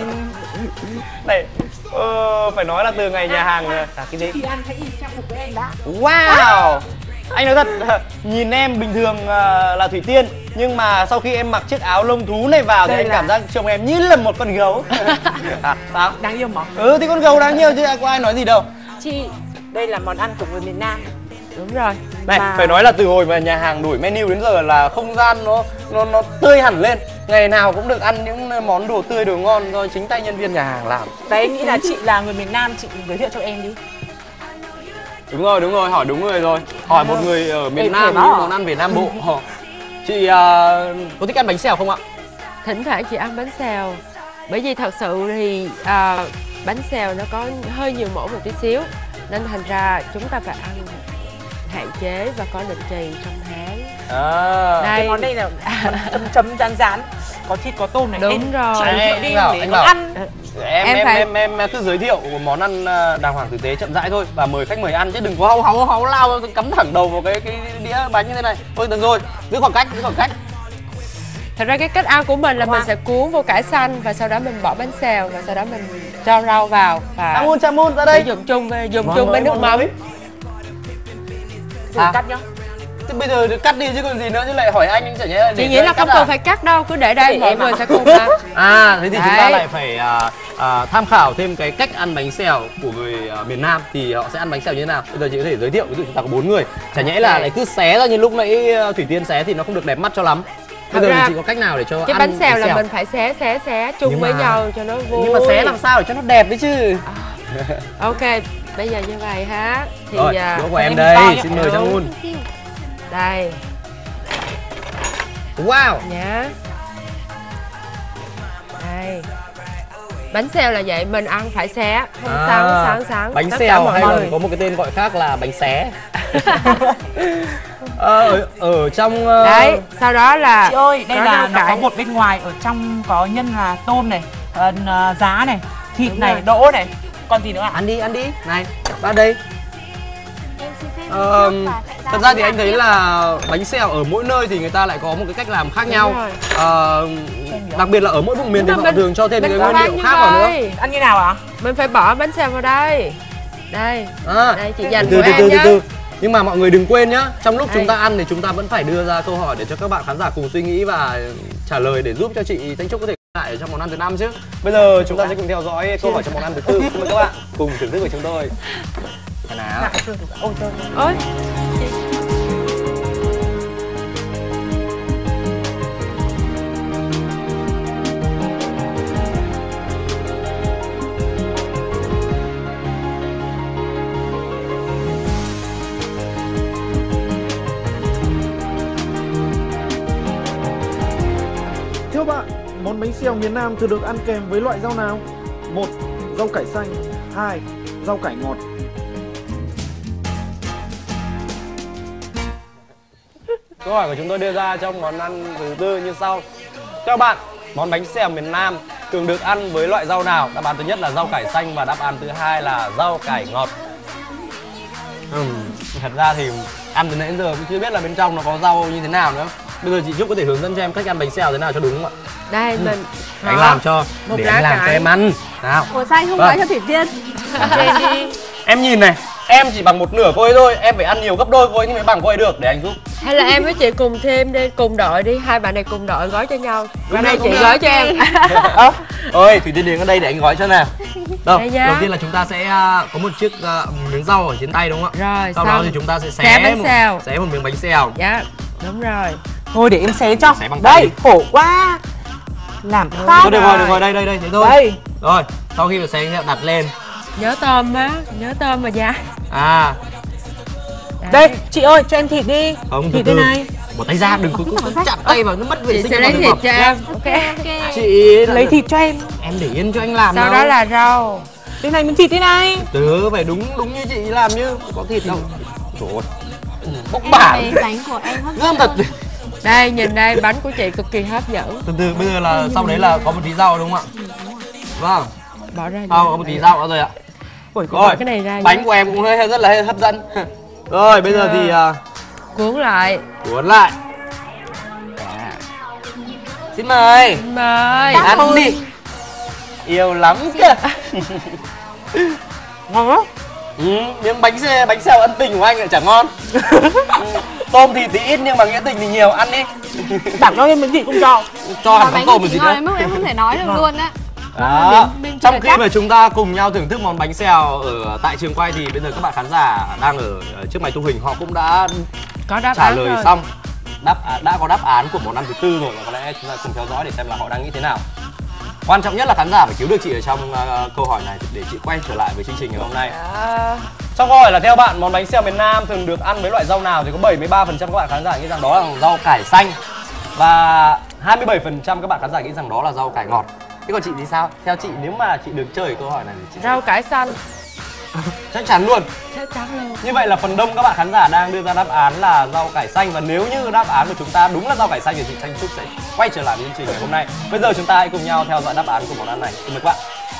này, ờ, phải nói là từ ngày nhà hàng à, cái gì? Khi ăn hãy in trang phục với em đã. Wow, anh nói thật, nhìn em bình thường uh, là Thủy Tiên, nhưng mà sau khi em mặc chiếc áo lông thú này vào đây thì anh là... cảm giác trông em như là một con gấu. À, sao? Đáng yêu mà. Ừ thì con gấu đáng yêu chứ có ai nói gì đâu. Chị, đây là món ăn của người miền Nam. Đúng rồi. Này, mà... phải nói là từ hồi mà nhà hàng đổi menu đến giờ là không gian nó nó nó tươi hẳn lên. Ngày nào cũng được ăn những món đồ tươi, đồ ngon do chính tay nhân viên nhà hàng làm. Đấy, em nghĩ là chị là người miền Nam, chị giới thiệu cho em đi. Đúng rồi, đúng rồi, hỏi đúng người rồi. Hỏi một người ở miền Ê, Nam những món ăn về Nam Bộ. Chị uh, có thích ăn bánh xèo không ạ? Thỉnh thoảng chị ăn bánh xèo. Bởi vì thật sự thì uh, bánh xèo nó có hơi nhiều mẫu một tí xíu, nên thành ra chúng ta phải ăn hạn chế và có định kỳ trong tháng. À, đây. Cái món đây là chấm chấm rán rán, có thịt có tôm này. Đúng em rồi. Anh, đi anh bảo, để anh có bảo. ăn. Em em, em, phải... em em cứ giới thiệu một món ăn đàng hoàng tử tế chậm rãi thôi, và mời khách mời ăn chứ đừng có háu háu háu lao cắm thẳng đầu vào cái cái đĩa bánh như thế này. Thôi được rồi, giữ khoảng cách, giữ khoảng cách. Thật ra cái cách ăn của mình là Hoa. mình sẽ cuốn vô cải xanh và sau đó mình bỏ bánh xèo và sau đó mình cho rau vào và Chamun, Chamun ra đây. dùng chung với dùng chung với nước mắm. À. Cắt nhá. Thế bây giờ cắt đi chứ còn gì nữa, chứ lại hỏi anh chả nhẽ là chị nghĩ là không cần à? phải cắt đâu, cứ để đây mọi người sẽ cùng ăn. À thế thì Đấy. chúng ta lại phải à, à, tham khảo thêm cái cách ăn bánh xèo của người à, miền Nam thì họ sẽ ăn bánh xèo như thế nào. Bây giờ chị có thể giới thiệu, ví dụ chúng ta có bốn người, chả nhẽ là lại cứ xé ra như lúc nãy Thủy Tiên xé thì nó không được đẹp mắt cho lắm. Bây giờ thì chị có cách nào để cho cái ăn bánh xèo bánh là xèo? mình phải xé xé xé chung nhưng với mà... nhau cho nó vui. Nhưng mà xé làm sao để cho nó đẹp đấy chứ. À, ok, bây giờ như vậy ha. Thì rồi, uh, đũa của em đây, xin mời Chamun. Đây. Wow. Nhá. Đây. Bánh xèo là vậy, mình ăn phải xé, không à, sáng sáng sáng. Bánh xèo hay còn có một cái tên gọi khác là bánh xé. ờ, ở, ở trong uh... đấy, sau đó là chị ơi, đây là nó có bột bên ngoài, ở trong có nhân là tôm này, uh, giá này, thịt Đúng này, rồi. đỗ này, còn gì nữa ạ? À? Ăn đi, ăn đi. Này, ra đây. Ờ, thật ra thì anh thấy là bánh xèo ở mỗi nơi thì người ta lại có một cái cách làm khác nhau. Ờ, đặc biệt là ở mỗi vùng miền thì họ thường cho thêm những cái nguyên liệu khác vào nữa. Ăn như nào ạ? À? Mình phải bỏ bánh xèo vào đây. Đây. À, đây chị dành từ của từ, em từ, nhá. từ, từ. Nhưng mà mọi người đừng quên nhá, trong lúc đây. chúng ta ăn thì chúng ta vẫn phải đưa ra câu hỏi để cho các bạn khán giả cùng suy nghĩ và trả lời để giúp cho chị Thanh Trúc có thể lại ở trong món ăn thứ năm chứ. Bây giờ chúng ta sẽ cùng theo dõi câu hỏi trong món ăn thứ tư. Xin mời các bạn cùng thưởng thức của chúng tôi. Thế nào? Ôi trời ơi. Thưa bạn, món bánh xèo miền Nam thường được ăn kèm với loại rau nào? Một, rau cải xanh. Hai, rau cải ngọt. Câu hỏi của chúng tôi đưa ra trong món ăn thứ tư như sau. Theo bạn, món bánh xèo miền Nam thường được ăn với loại rau nào? Đáp án thứ nhất là rau cải xanh và đáp án thứ hai là rau cải ngọt. Ừm, thật ra thì ăn từ nãy đến giờ cũng chưa biết là bên trong nó có rau như thế nào nữa. Bây giờ chị Trúc có thể hướng dẫn cho em cách ăn bánh xèo thế nào cho đúng không ạ? Đây mình Anh làm cho, một để lá anh làm cải. cho em ăn. Nào. Ủa sao anh không Vâng. nói cho Thủy Tiên? Trên đi. Em nhìn này, em chỉ bằng một nửa cô ấy thôi, em phải ăn nhiều gấp đôi cô ấy thì mới bằng cô ấy được, để anh giúp. Hay là em với chị cùng thêm đi, cùng đội đi, hai bạn này cùng đội gói cho nhau. Đúng Qua đây rồi, chị cũng gói được. cho em. Ơ, ơi Thủy Tiên đến ở đây để anh gói cho nào. Đâu, Đây nha. đầu tiên là chúng ta sẽ à, có một chiếc à, miếng rau ở trên tay đúng không ạ? Rồi, Sau đó xong. thì chúng ta sẽ xé, Xé bánh một, xèo. xé một miếng bánh xèo. Dạ, đúng rồi. Thôi để em xé cho. Xé bằng tay Đây, đi. khổ quá. Làm khác. Thôi được rồi, được rồi, đây, đây, đây, thế thôi. Đây. Rồi, sau khi mà xé thì đặt lên. Nhớ tôm á, nhớ tôm mà dạ. À, Đây, chị ơi, cho em thịt đi. không, từ Thịt từ. đây này. Bỏ tay ra, đừng có cứ chạm tay vào, nó mất vệ Chị sinh sẽ an lấy toàn thịt thực cho phẩm. em. Ok. Chị Lấy thịt cho em. Em để yên cho anh làm Sau nào. đó là rau. Đây này, miếng thịt đây này. Từ phải đúng đúng như chị làm như có thịt đâu. Trời ơi. Bốc bả. Bánh của em hấp Ngon thật. Đây, nhìn đây, bánh của chị cực kỳ hấp dẫn. Từ từ, bây giờ là sau đấy là có một tí rau đúng không ạ? Vâng. Bỏ ra. Sau có một tí rau nữa rồi ạ. Ôi, Rồi, cái này ra bánh nhé. của em cũng hơi rất là hấp dẫn. Rồi, bây giờ thì à, Cuốn lại. cuốn lại. Dạ. Xin mời. Mời. Ăn đi. Yêu lắm kìa. Ngon lắm. Ừ, miếng bánh xe bánh xèo ân tình của anh lại chả ngon. Ừ, tôm thì tí ít nhưng mà nghĩa tình thì nhiều, ăn đi. Đảm cho em miếng thịt cũng cho. Cho hẳn mắm tôm một gì nữa. Mức em không thể nói được luôn á. Đó. Bên- bên Trong kia khi chắc. mà chúng ta cùng nhau thưởng thức món bánh xèo ở tại trường quay thì bây giờ các bạn khán giả đang ở ở trước máy thu hình họ cũng đã Có đáp trả án lời rồi. xong. Đáp à, đã có đáp án của món ăn thứ tư rồi, và có lẽ chúng ta cùng theo dõi để xem là họ đang nghĩ thế nào. Quan trọng nhất là khán giả phải cứu được chị ở trong uh, câu hỏi này để chị quay trở lại với chương trình ngày hôm nay. À, Trong câu hỏi là theo bạn món bánh xèo miền Nam thường được ăn với loại rau nào thì có bảy mươi ba phần trăm các bạn khán giả nghĩ rằng đó là rau cải xanh và hai mươi bảy phần trăm các bạn khán giả nghĩ rằng đó là rau cải ngọt. Thế còn chị thì sao? Theo chị nếu mà chị được chơi câu hỏi này thì chị rau cải xanh. chắc chắn luôn. Chắc chắn luôn. Như vậy là phần đông các bạn khán giả đang đưa ra đáp án là rau cải xanh, và nếu như đáp án của chúng ta đúng là rau cải xanh thì chị Thanh Trúc sẽ quay trở lại với chương trình ngày hôm nay. Bây giờ chúng ta hãy cùng nhau theo dõi đáp án của món ăn này. Xin mời các bạn.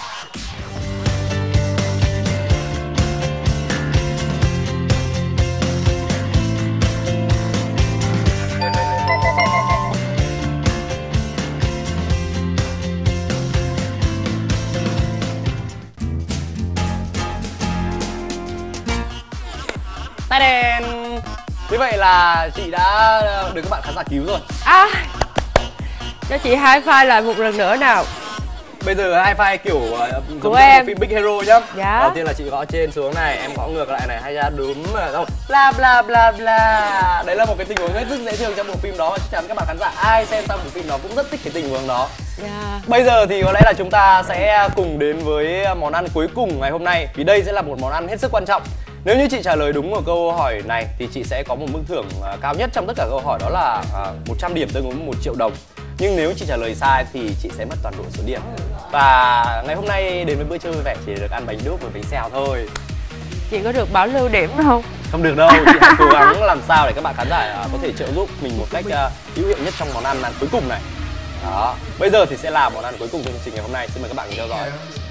Ta đèn. Như vậy là chị đã được các bạn khán giả cứu rồi. À, cho chị high five lại một lần nữa nào. Bây giờ high five kiểu uh, giống Của như em. phim Big Hero nhá. Dạ. Đầu tiên là chị gõ trên xuống này, em gõ ngược lại này, hay ra đúng rồi. Đâu, bla bla bla bla. Đấy là một cái tình huống rất dễ thương trong bộ phim đó, và chắc chắn các bạn khán giả ai xem xong bộ phim đó cũng rất thích cái tình huống đó. Dạ. Bây giờ thì có lẽ là chúng ta sẽ cùng đến với món ăn cuối cùng ngày hôm nay, vì đây sẽ là một món ăn hết sức quan trọng. Nếu như chị trả lời đúng vào câu hỏi này thì chị sẽ có một mức thưởng uh, cao nhất trong tất cả câu hỏi, đó là uh, một trăm điểm tương ứng với một triệu đồng. Nhưng nếu chị trả lời sai thì chị sẽ mất toàn bộ số điểm. Và ngày hôm nay đến với bữa trưa vui vẻ chỉ được ăn bánh đúc và bánh xèo thôi. Chị có được bảo lưu điểm không? Không được đâu, chị hãy cố gắng làm sao để các bạn khán giả uh, có thể trợ giúp mình một cách uh, hữu hiệu nhất trong món ăn, ăn cuối cùng này. Đó, bây giờ thì sẽ là món ăn cuối cùng trong chương trình ngày hôm nay. Xin mời các bạn cùng theo dõi.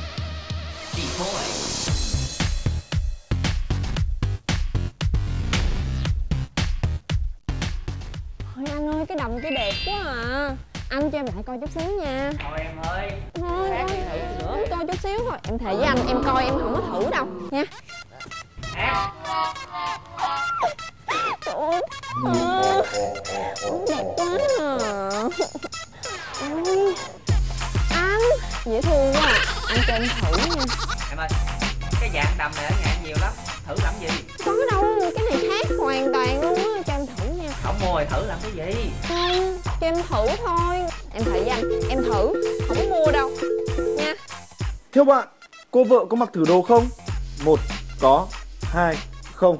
Thôi anh ơi, cái đầm kia đẹp quá à. Anh cho em lại coi chút xíu nha. Thôi em ơi. Thôi, thôi, em coi chút xíu thôi. Em thề với anh, em coi em không có thử đâu nha. Trời ơi, à, đẹp quá à. Ôi, anh, dễ thương quá à. Anh cho em thử nha. Em ơi, cái dạng đầm này ở nhà em nhiều lắm. Thử làm gì? Có đâu, cái này khác hoàn toàn luôn á. Cho em thử nha. Không mồi, thử làm cái gì? Không, cho em thử thôi. Em thử với anh, em thử. Không có mua đâu nha. Thưa bạn, cô vợ có mặc thử đồ không? Một, có. Hai, không.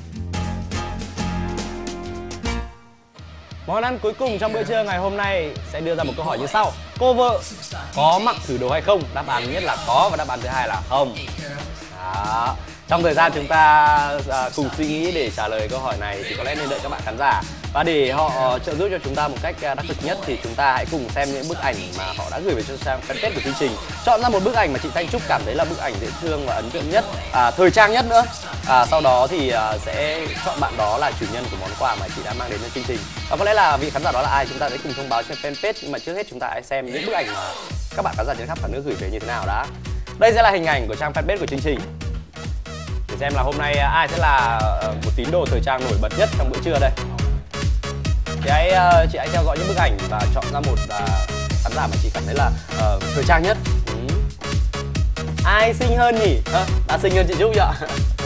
Món ăn cuối cùng trong bữa trưa ngày hôm nay sẽ đưa ra một câu hỏi như sau. Cô vợ có mặc thử đồ hay không? Đáp án nhất là có và đáp án thứ hai là không. Đó. Trong thời gian chúng ta à, cùng suy nghĩ để trả lời câu hỏi này thì có lẽ nên đợi các bạn khán giả. Và để họ trợ giúp cho chúng ta một cách đắc lực nhất thì chúng ta hãy cùng xem những bức ảnh mà họ đã gửi về cho trang fanpage của chương trình. Chọn ra một bức ảnh mà chị Thanh Trúc cảm thấy là bức ảnh dễ thương và ấn tượng nhất, à, thời trang nhất nữa. À, sau đó thì à, sẽ chọn bạn đó là chủ nhân của món quà mà chị đã mang đến cho chương trình. Và có lẽ là vị khán giả đó là ai chúng ta sẽ cùng thông báo trên fanpage. Nhưng mà trước hết chúng ta hãy xem những bức ảnh mà các bạn khán giả trên khắp cả nước gửi về như thế nào đã. Đây sẽ là hình ảnh của trang fanpage của chương trình. Để xem là hôm nay ai sẽ là một tín đồ thời trang nổi bật nhất trong bữa trưa đây. Thì hãy uh, chị hãy theo dõi những bức ảnh và chọn ra một uh, khán giả mà chị cảm thấy là uh, thời trang nhất. Ừ. Ai xinh hơn nhỉ? À, đã xinh hơn chị Trúc chưa?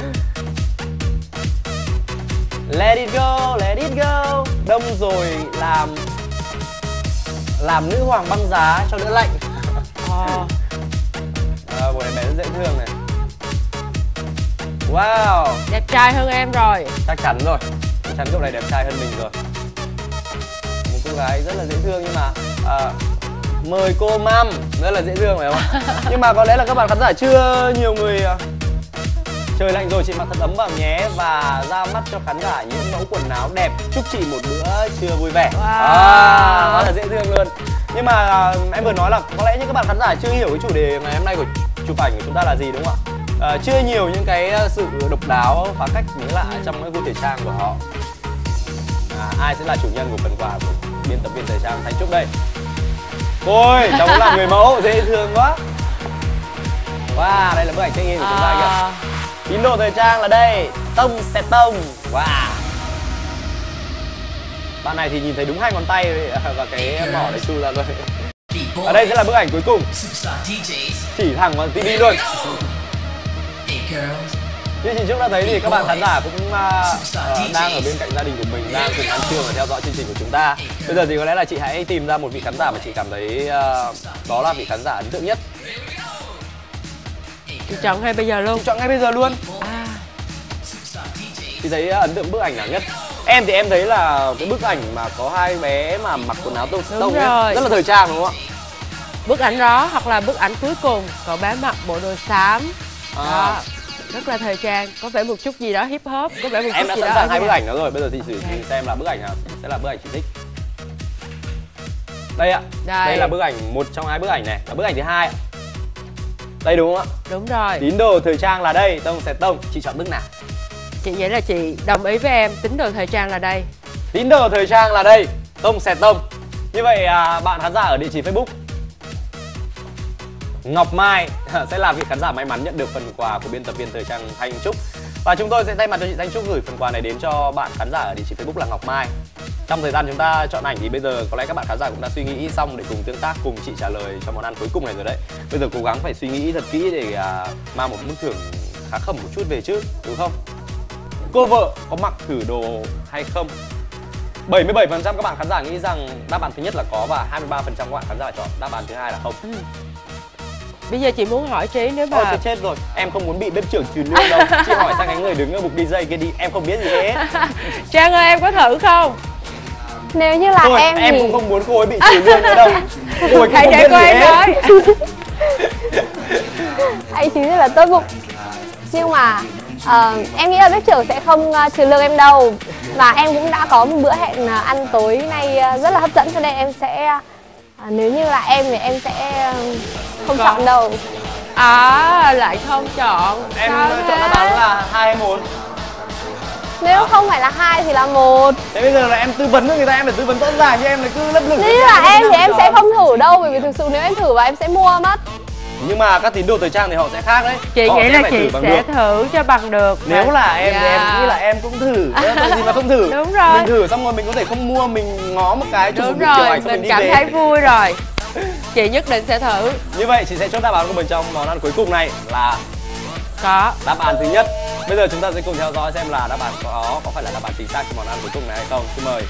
Let it go, let it go. Đông rồi làm làm nữ hoàng băng giá cho đỡ lạnh. À. À, bộ này bé rất dễ thương này. Wow, đẹp trai hơn em rồi. Chắc chắn rồi, chắc chắn cậu này đẹp trai hơn mình rồi. Một cô gái rất là dễ thương nhưng mà à, mời cô Mam rất là dễ thương phải không? Nhưng mà có lẽ là các bạn khán giả chưa nhiều người. Trời lạnh rồi chị mặc thật ấm vào nhé và ra mắt cho khán giả những mẫu quần áo đẹp. Chúc chị một bữa trưa vui vẻ. Wow. À, rất là dễ thương luôn. Nhưng mà à, em vừa nói là có lẽ những các bạn khán giả chưa hiểu cái chủ đề ngày hôm nay của chụp ảnh của chúng ta là gì đúng không ạ? À, chưa nhiều những cái sự độc đáo, phá cách mới lạ trong cái gu thời trang của họ. À, ai sẽ là chủ nhân của phần quà của biên tập viên thời trang Thanh Trúc đây? Ôi, cháu cũng là người mẫu, dễ thương quá. Wow, đây là bức ảnh check-in của chúng ta kìa. Tín đồ thời trang là đây, Tông Xe Tông. Wow. Bạn này thì nhìn thấy đúng hai ngón tay và cái mỏ để chu ra rồi. Ở đây sẽ là bức ảnh cuối cùng. Chỉ thẳng vào ti vi luôn. Như chị Trúc đã thấy thì các bạn khán giả cũng uh, uh, đang ở bên cạnh gia đình của mình, đang cùng ăn trưa và theo dõi chương trình của chúng ta. Bây giờ thì có lẽ là chị hãy tìm ra một vị khán giả mà chị cảm thấy uh, đó là vị khán giả ấn tượng nhất. Chị chọn ngay bây giờ luôn. Chị chọn ngay bây giờ luôn. À. Chị thấy ấn tượng bức ảnh nào nhất? Em thì em thấy là cái bức ảnh mà có hai bé mà mặc quần áo tông tông ấy, rất là thời trang đúng không ạ? Bức ảnh đó hoặc là bức ảnh cuối cùng cậu bé mặc bộ đồ xám. À. Đó. Rất là thời trang, có vẻ một chút gì đó hip hop, có vẻ một em chút gì đã đó. Em đã sẵn sàng hai bức ảnh đó rồi, bây giờ thì thử xem là bức ảnh nào sẽ là bức ảnh chị thích. Đây ạ, đây. đây là bức ảnh, một trong hai bức ảnh này, là bức ảnh thứ hai ạ. Đây đúng không ạ? Đúng rồi. Tín đồ thời trang là đây, Tông Xe Tông, chị chọn bức nào? Chị nghĩ là chị đồng ý với em, tín đồ thời trang là đây. Tín đồ thời trang là đây, Tông Xe Tông. Như vậy à, bạn khán giả ở địa chỉ Facebook Ngọc Mai sẽ là vị khán giả may mắn nhận được phần quà của biên tập viên thời trang Thanh Trúc. Và chúng tôi sẽ thay mặt cho chị Thanh Trúc gửi phần quà này đến cho bạn khán giả ở địa chỉ Facebook là Ngọc Mai. Trong thời gian chúng ta chọn ảnh thì bây giờ có lẽ các bạn khán giả cũng đã suy nghĩ xong để cùng tương tác cùng chị trả lời cho món ăn cuối cùng này rồi đấy. Bây giờ cố gắng phải suy nghĩ thật kỹ để à, mang một mức thưởng khá khẩm một chút về chứ, đúng không? Cô vợ có mặc thử đồ hay không? bảy mươi bảy phần trăm các bạn khán giả nghĩ rằng đáp án thứ nhất là có và hai mươi ba phần trăm các bạn khán giả chọn đáp án thứ hai là không. Ừ. Bây giờ chị muốn hỏi Trí nếu mà... Ôi, tôi chết rồi, em không muốn bị bếp trưởng trừ lương đâu. Chị hỏi sang cái người đứng ở bục đi jay kia đi, em không biết gì hết. Trang ơi, em có thử không? Nếu như là Thôi, em em thì... cũng không muốn cô ấy bị trừ lương nữa đâu. Cô ấy hãy để cô ấy nói. Anh chính rất là tốt bụng. Nhưng mà uh, em nghĩ là bếp trưởng sẽ không uh, trừ lương em đâu. Và em cũng đã có một bữa hẹn uh, ăn tối nay uh, rất là hấp dẫn, cho nên em sẽ... Uh, nếu như là em thì em sẽ uh, không Còn... chọn đâu. À, lại không chọn. Em Sao chọn đáp án là hai hay một? Nếu à. không phải là hai thì là một. Thế bây giờ là em tư vấn cho người ta, em phải tư vấn rõ ràng chứ em lại cứ lấp lửng. Nếu là em thì em sẽ không thử đâu, bởi vì thực sự nếu em thử và em sẽ mua mất. Nhưng mà các tín đồ thời trang thì họ sẽ khác đấy. Chị họ nghĩ là chị thử sẽ được. thử cho bằng được. Nếu và... là em yeah. thì em nghĩ là em cũng thử. Tại gì mà không thử? Đúng rồi. Mình thử xong rồi mình có thể không mua, mình ngó một cái chụp một kiểu ảnh xong mình mình đi cảm về. thấy vui rồi. Chị nhất định sẽ thử. Như vậy chị sẽ chốt đáp án của mình trong món ăn cuối cùng này là có. Đáp án thứ nhất, Bây giờ chúng ta sẽ cùng theo dõi xem là đáp án có có phải là đáp án chính xác cho món ăn cuối cùng này hay không. Xin mời.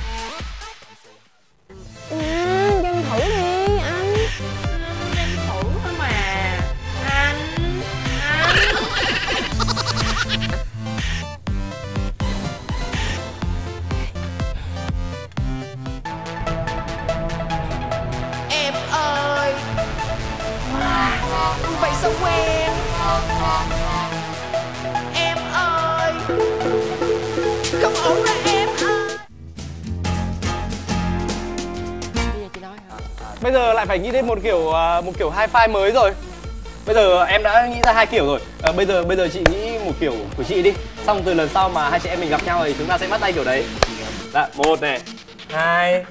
Ăn, cho em thử đi, ăn. Em thử thôi mà. Ăn, ăn. Em ơi, vậy sao quen? Em ơi, không ổn rồi em ơi. Bây giờ chị nói hả? Bây giờ lại phải nghĩ đến một kiểu à, một kiểu hai file mới rồi. Bây giờ em đã nghĩ ra hai kiểu rồi. À, bây giờ bây giờ chị nghĩ một kiểu của chị đi. Xong từ lần sau mà hai chị em mình gặp nhau thì chúng ta sẽ bắt tay kiểu đấy. Dạ, một này, hai,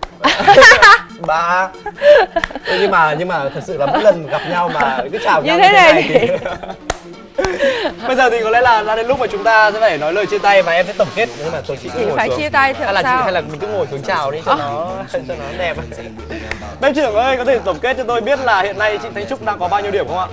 ba. Nhưng mà nhưng mà thật sự là mỗi lần gặp nhau mà cứ chào nhau như như thế thế này này thì bây giờ thì có lẽ là đã đến lúc mà chúng ta sẽ phải nói lời chia tay và em sẽ tổng kết. Nhưng mà tôi chị cứ Chị ngồi phải xuống. chia tay thì hay là sao? chị hay là mình cứ ngồi xuống chào đi cho nó cho nó đẹp. Bếp trưởng ơi, có thể tổng kết cho tôi biết là hiện nay chị Thanh Trúc đang có bao nhiêu điểm không ạ?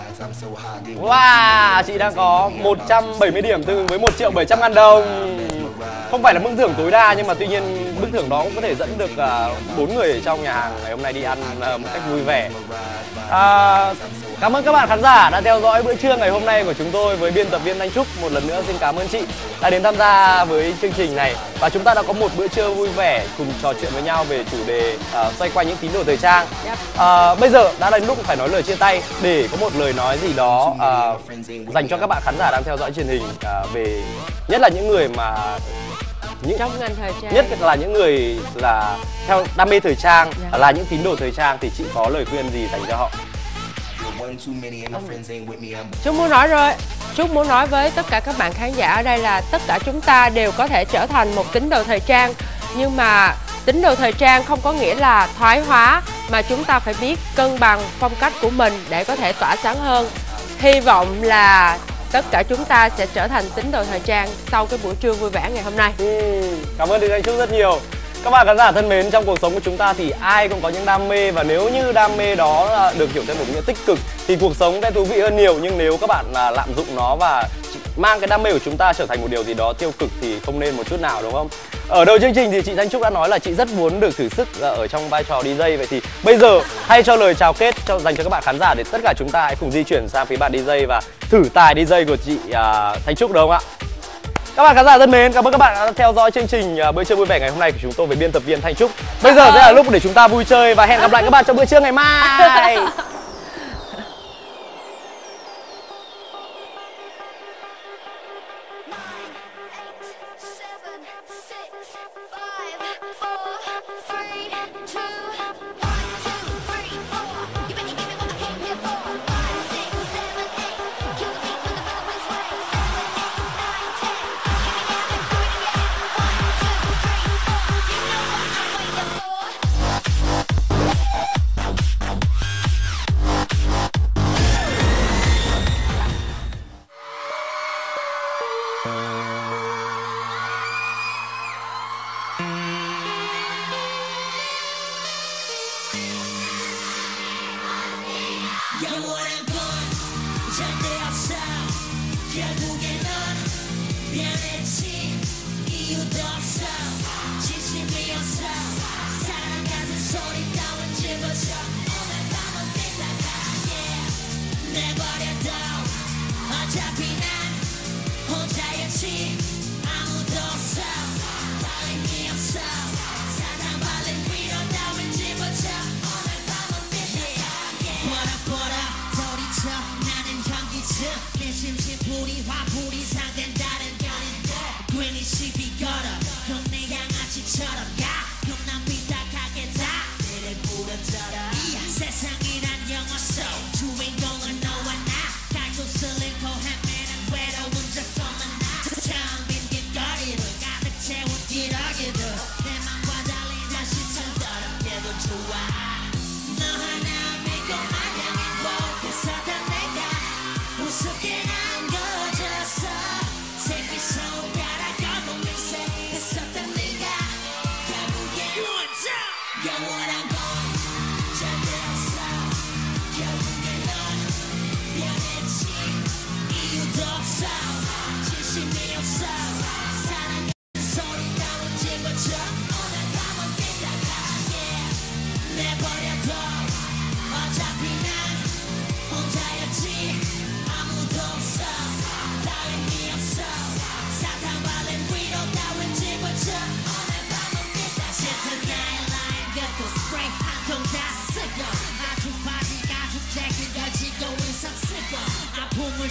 Wow, chị đang có một trăm bảy mươi điểm, tương ứng với một triệu bảy trăm ngàn đồng. Không phải là mức thưởng tối đa nhưng mà tuy nhiên mức thưởng đó cũng có thể dẫn được bốn uh, người ở trong nhà hàng ngày hôm nay đi ăn uh, một cách vui vẻ. Uh, cảm ơn các bạn khán giả đã theo dõi bữa trưa ngày hôm nay của chúng tôi với biên tập viên Thanh Trúc. Một lần nữa xin cảm ơn chị đã đến tham gia với chương trình này. Và chúng ta đã có một bữa trưa vui vẻ cùng trò chuyện với nhau về chủ đề uh, xoay quanh những tín đồ thời trang. Uh, bây giờ đã đến lúc phải nói lời chia tay để có một lời nói gì đó uh, dành cho các bạn khán giả đang theo dõi truyền hình uh, về nhất là những người mà những trong ngành thời trang, nhất là những người là theo đam mê thời trang, yeah. là những tín đồ thời trang thì chị có lời khuyên gì dành cho họ? Chúng muốn nói rồi, Trúc muốn nói với tất cả các bạn khán giả ở đây là tất cả chúng ta đều có thể trở thành một tín đồ thời trang. Nhưng mà tín đồ thời trang không có nghĩa là thoái hóa, mà chúng ta phải biết cân bằng phong cách của mình để có thể tỏa sáng hơn. Hy vọng là tất cả chúng ta sẽ trở thành tín đồ thời trang sau cái buổi trưa vui vẻ ngày hôm nay. Ừ, cảm ơn chị Thanh Trúc rất nhiều. Các bạn khán giả thân mến, trong cuộc sống của chúng ta thì ai cũng có những đam mê, và nếu như đam mê đó được hiểu theo một nghĩa tích cực thì cuộc sống sẽ thú vị hơn nhiều. Nhưng nếu các bạn lạm dụng nó và mang cái đam mê của chúng ta trở thành một điều gì đó tiêu cực thì không nên một chút nào, đúng không? Ở đầu chương trình thì chị Thanh Trúc đã nói là chị rất muốn được thử sức ở trong vai trò đi jây. Vậy thì bây giờ hãy cho lời chào kết cho dành cho các bạn khán giả để tất cả chúng ta hãy cùng di chuyển sang phía bàn đi jây và thử tài đi jây của chị uh, Thanh Trúc, được không ạ? Các bạn khán giả thân mến, cảm ơn các bạn đã theo dõi chương trình uh, bữa trưa vui vẻ ngày hôm nay của chúng tôi với biên tập viên Thanh Trúc. Bây giờ sẽ là lúc để chúng ta vui chơi và hẹn gặp lại các bạn trong bữa trưa ngày mai.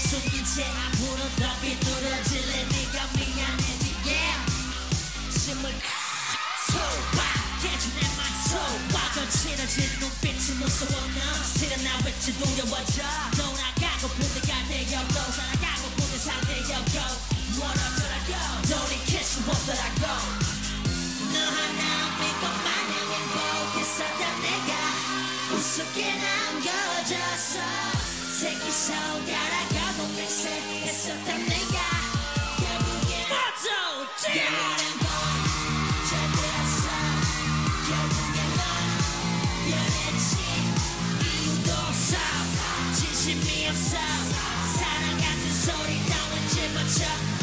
숨긴 채 앞으로 더 비뚤어질래 네가 미안해지 yeah 심을 소박 깨진 내 맘 소박 거칠어진 눈빛이 무서워 너 Still 나 외치 두려워져 돌아가고픈 데가 되었고 살아가고픈 데 상대였고 멀어져라고 돌이킬 수 없더라고 너 하나 믿고 마냥 행복했었던 내가 우습게 남겨졌어 새끼 손가락하고 맹세했었던 내가 결국엔 모두 변한 건 잘되었어 결국엔 넌 변했지 이유도 없어 진심이 없어 사랑 같은 소리 따윈 집어쳐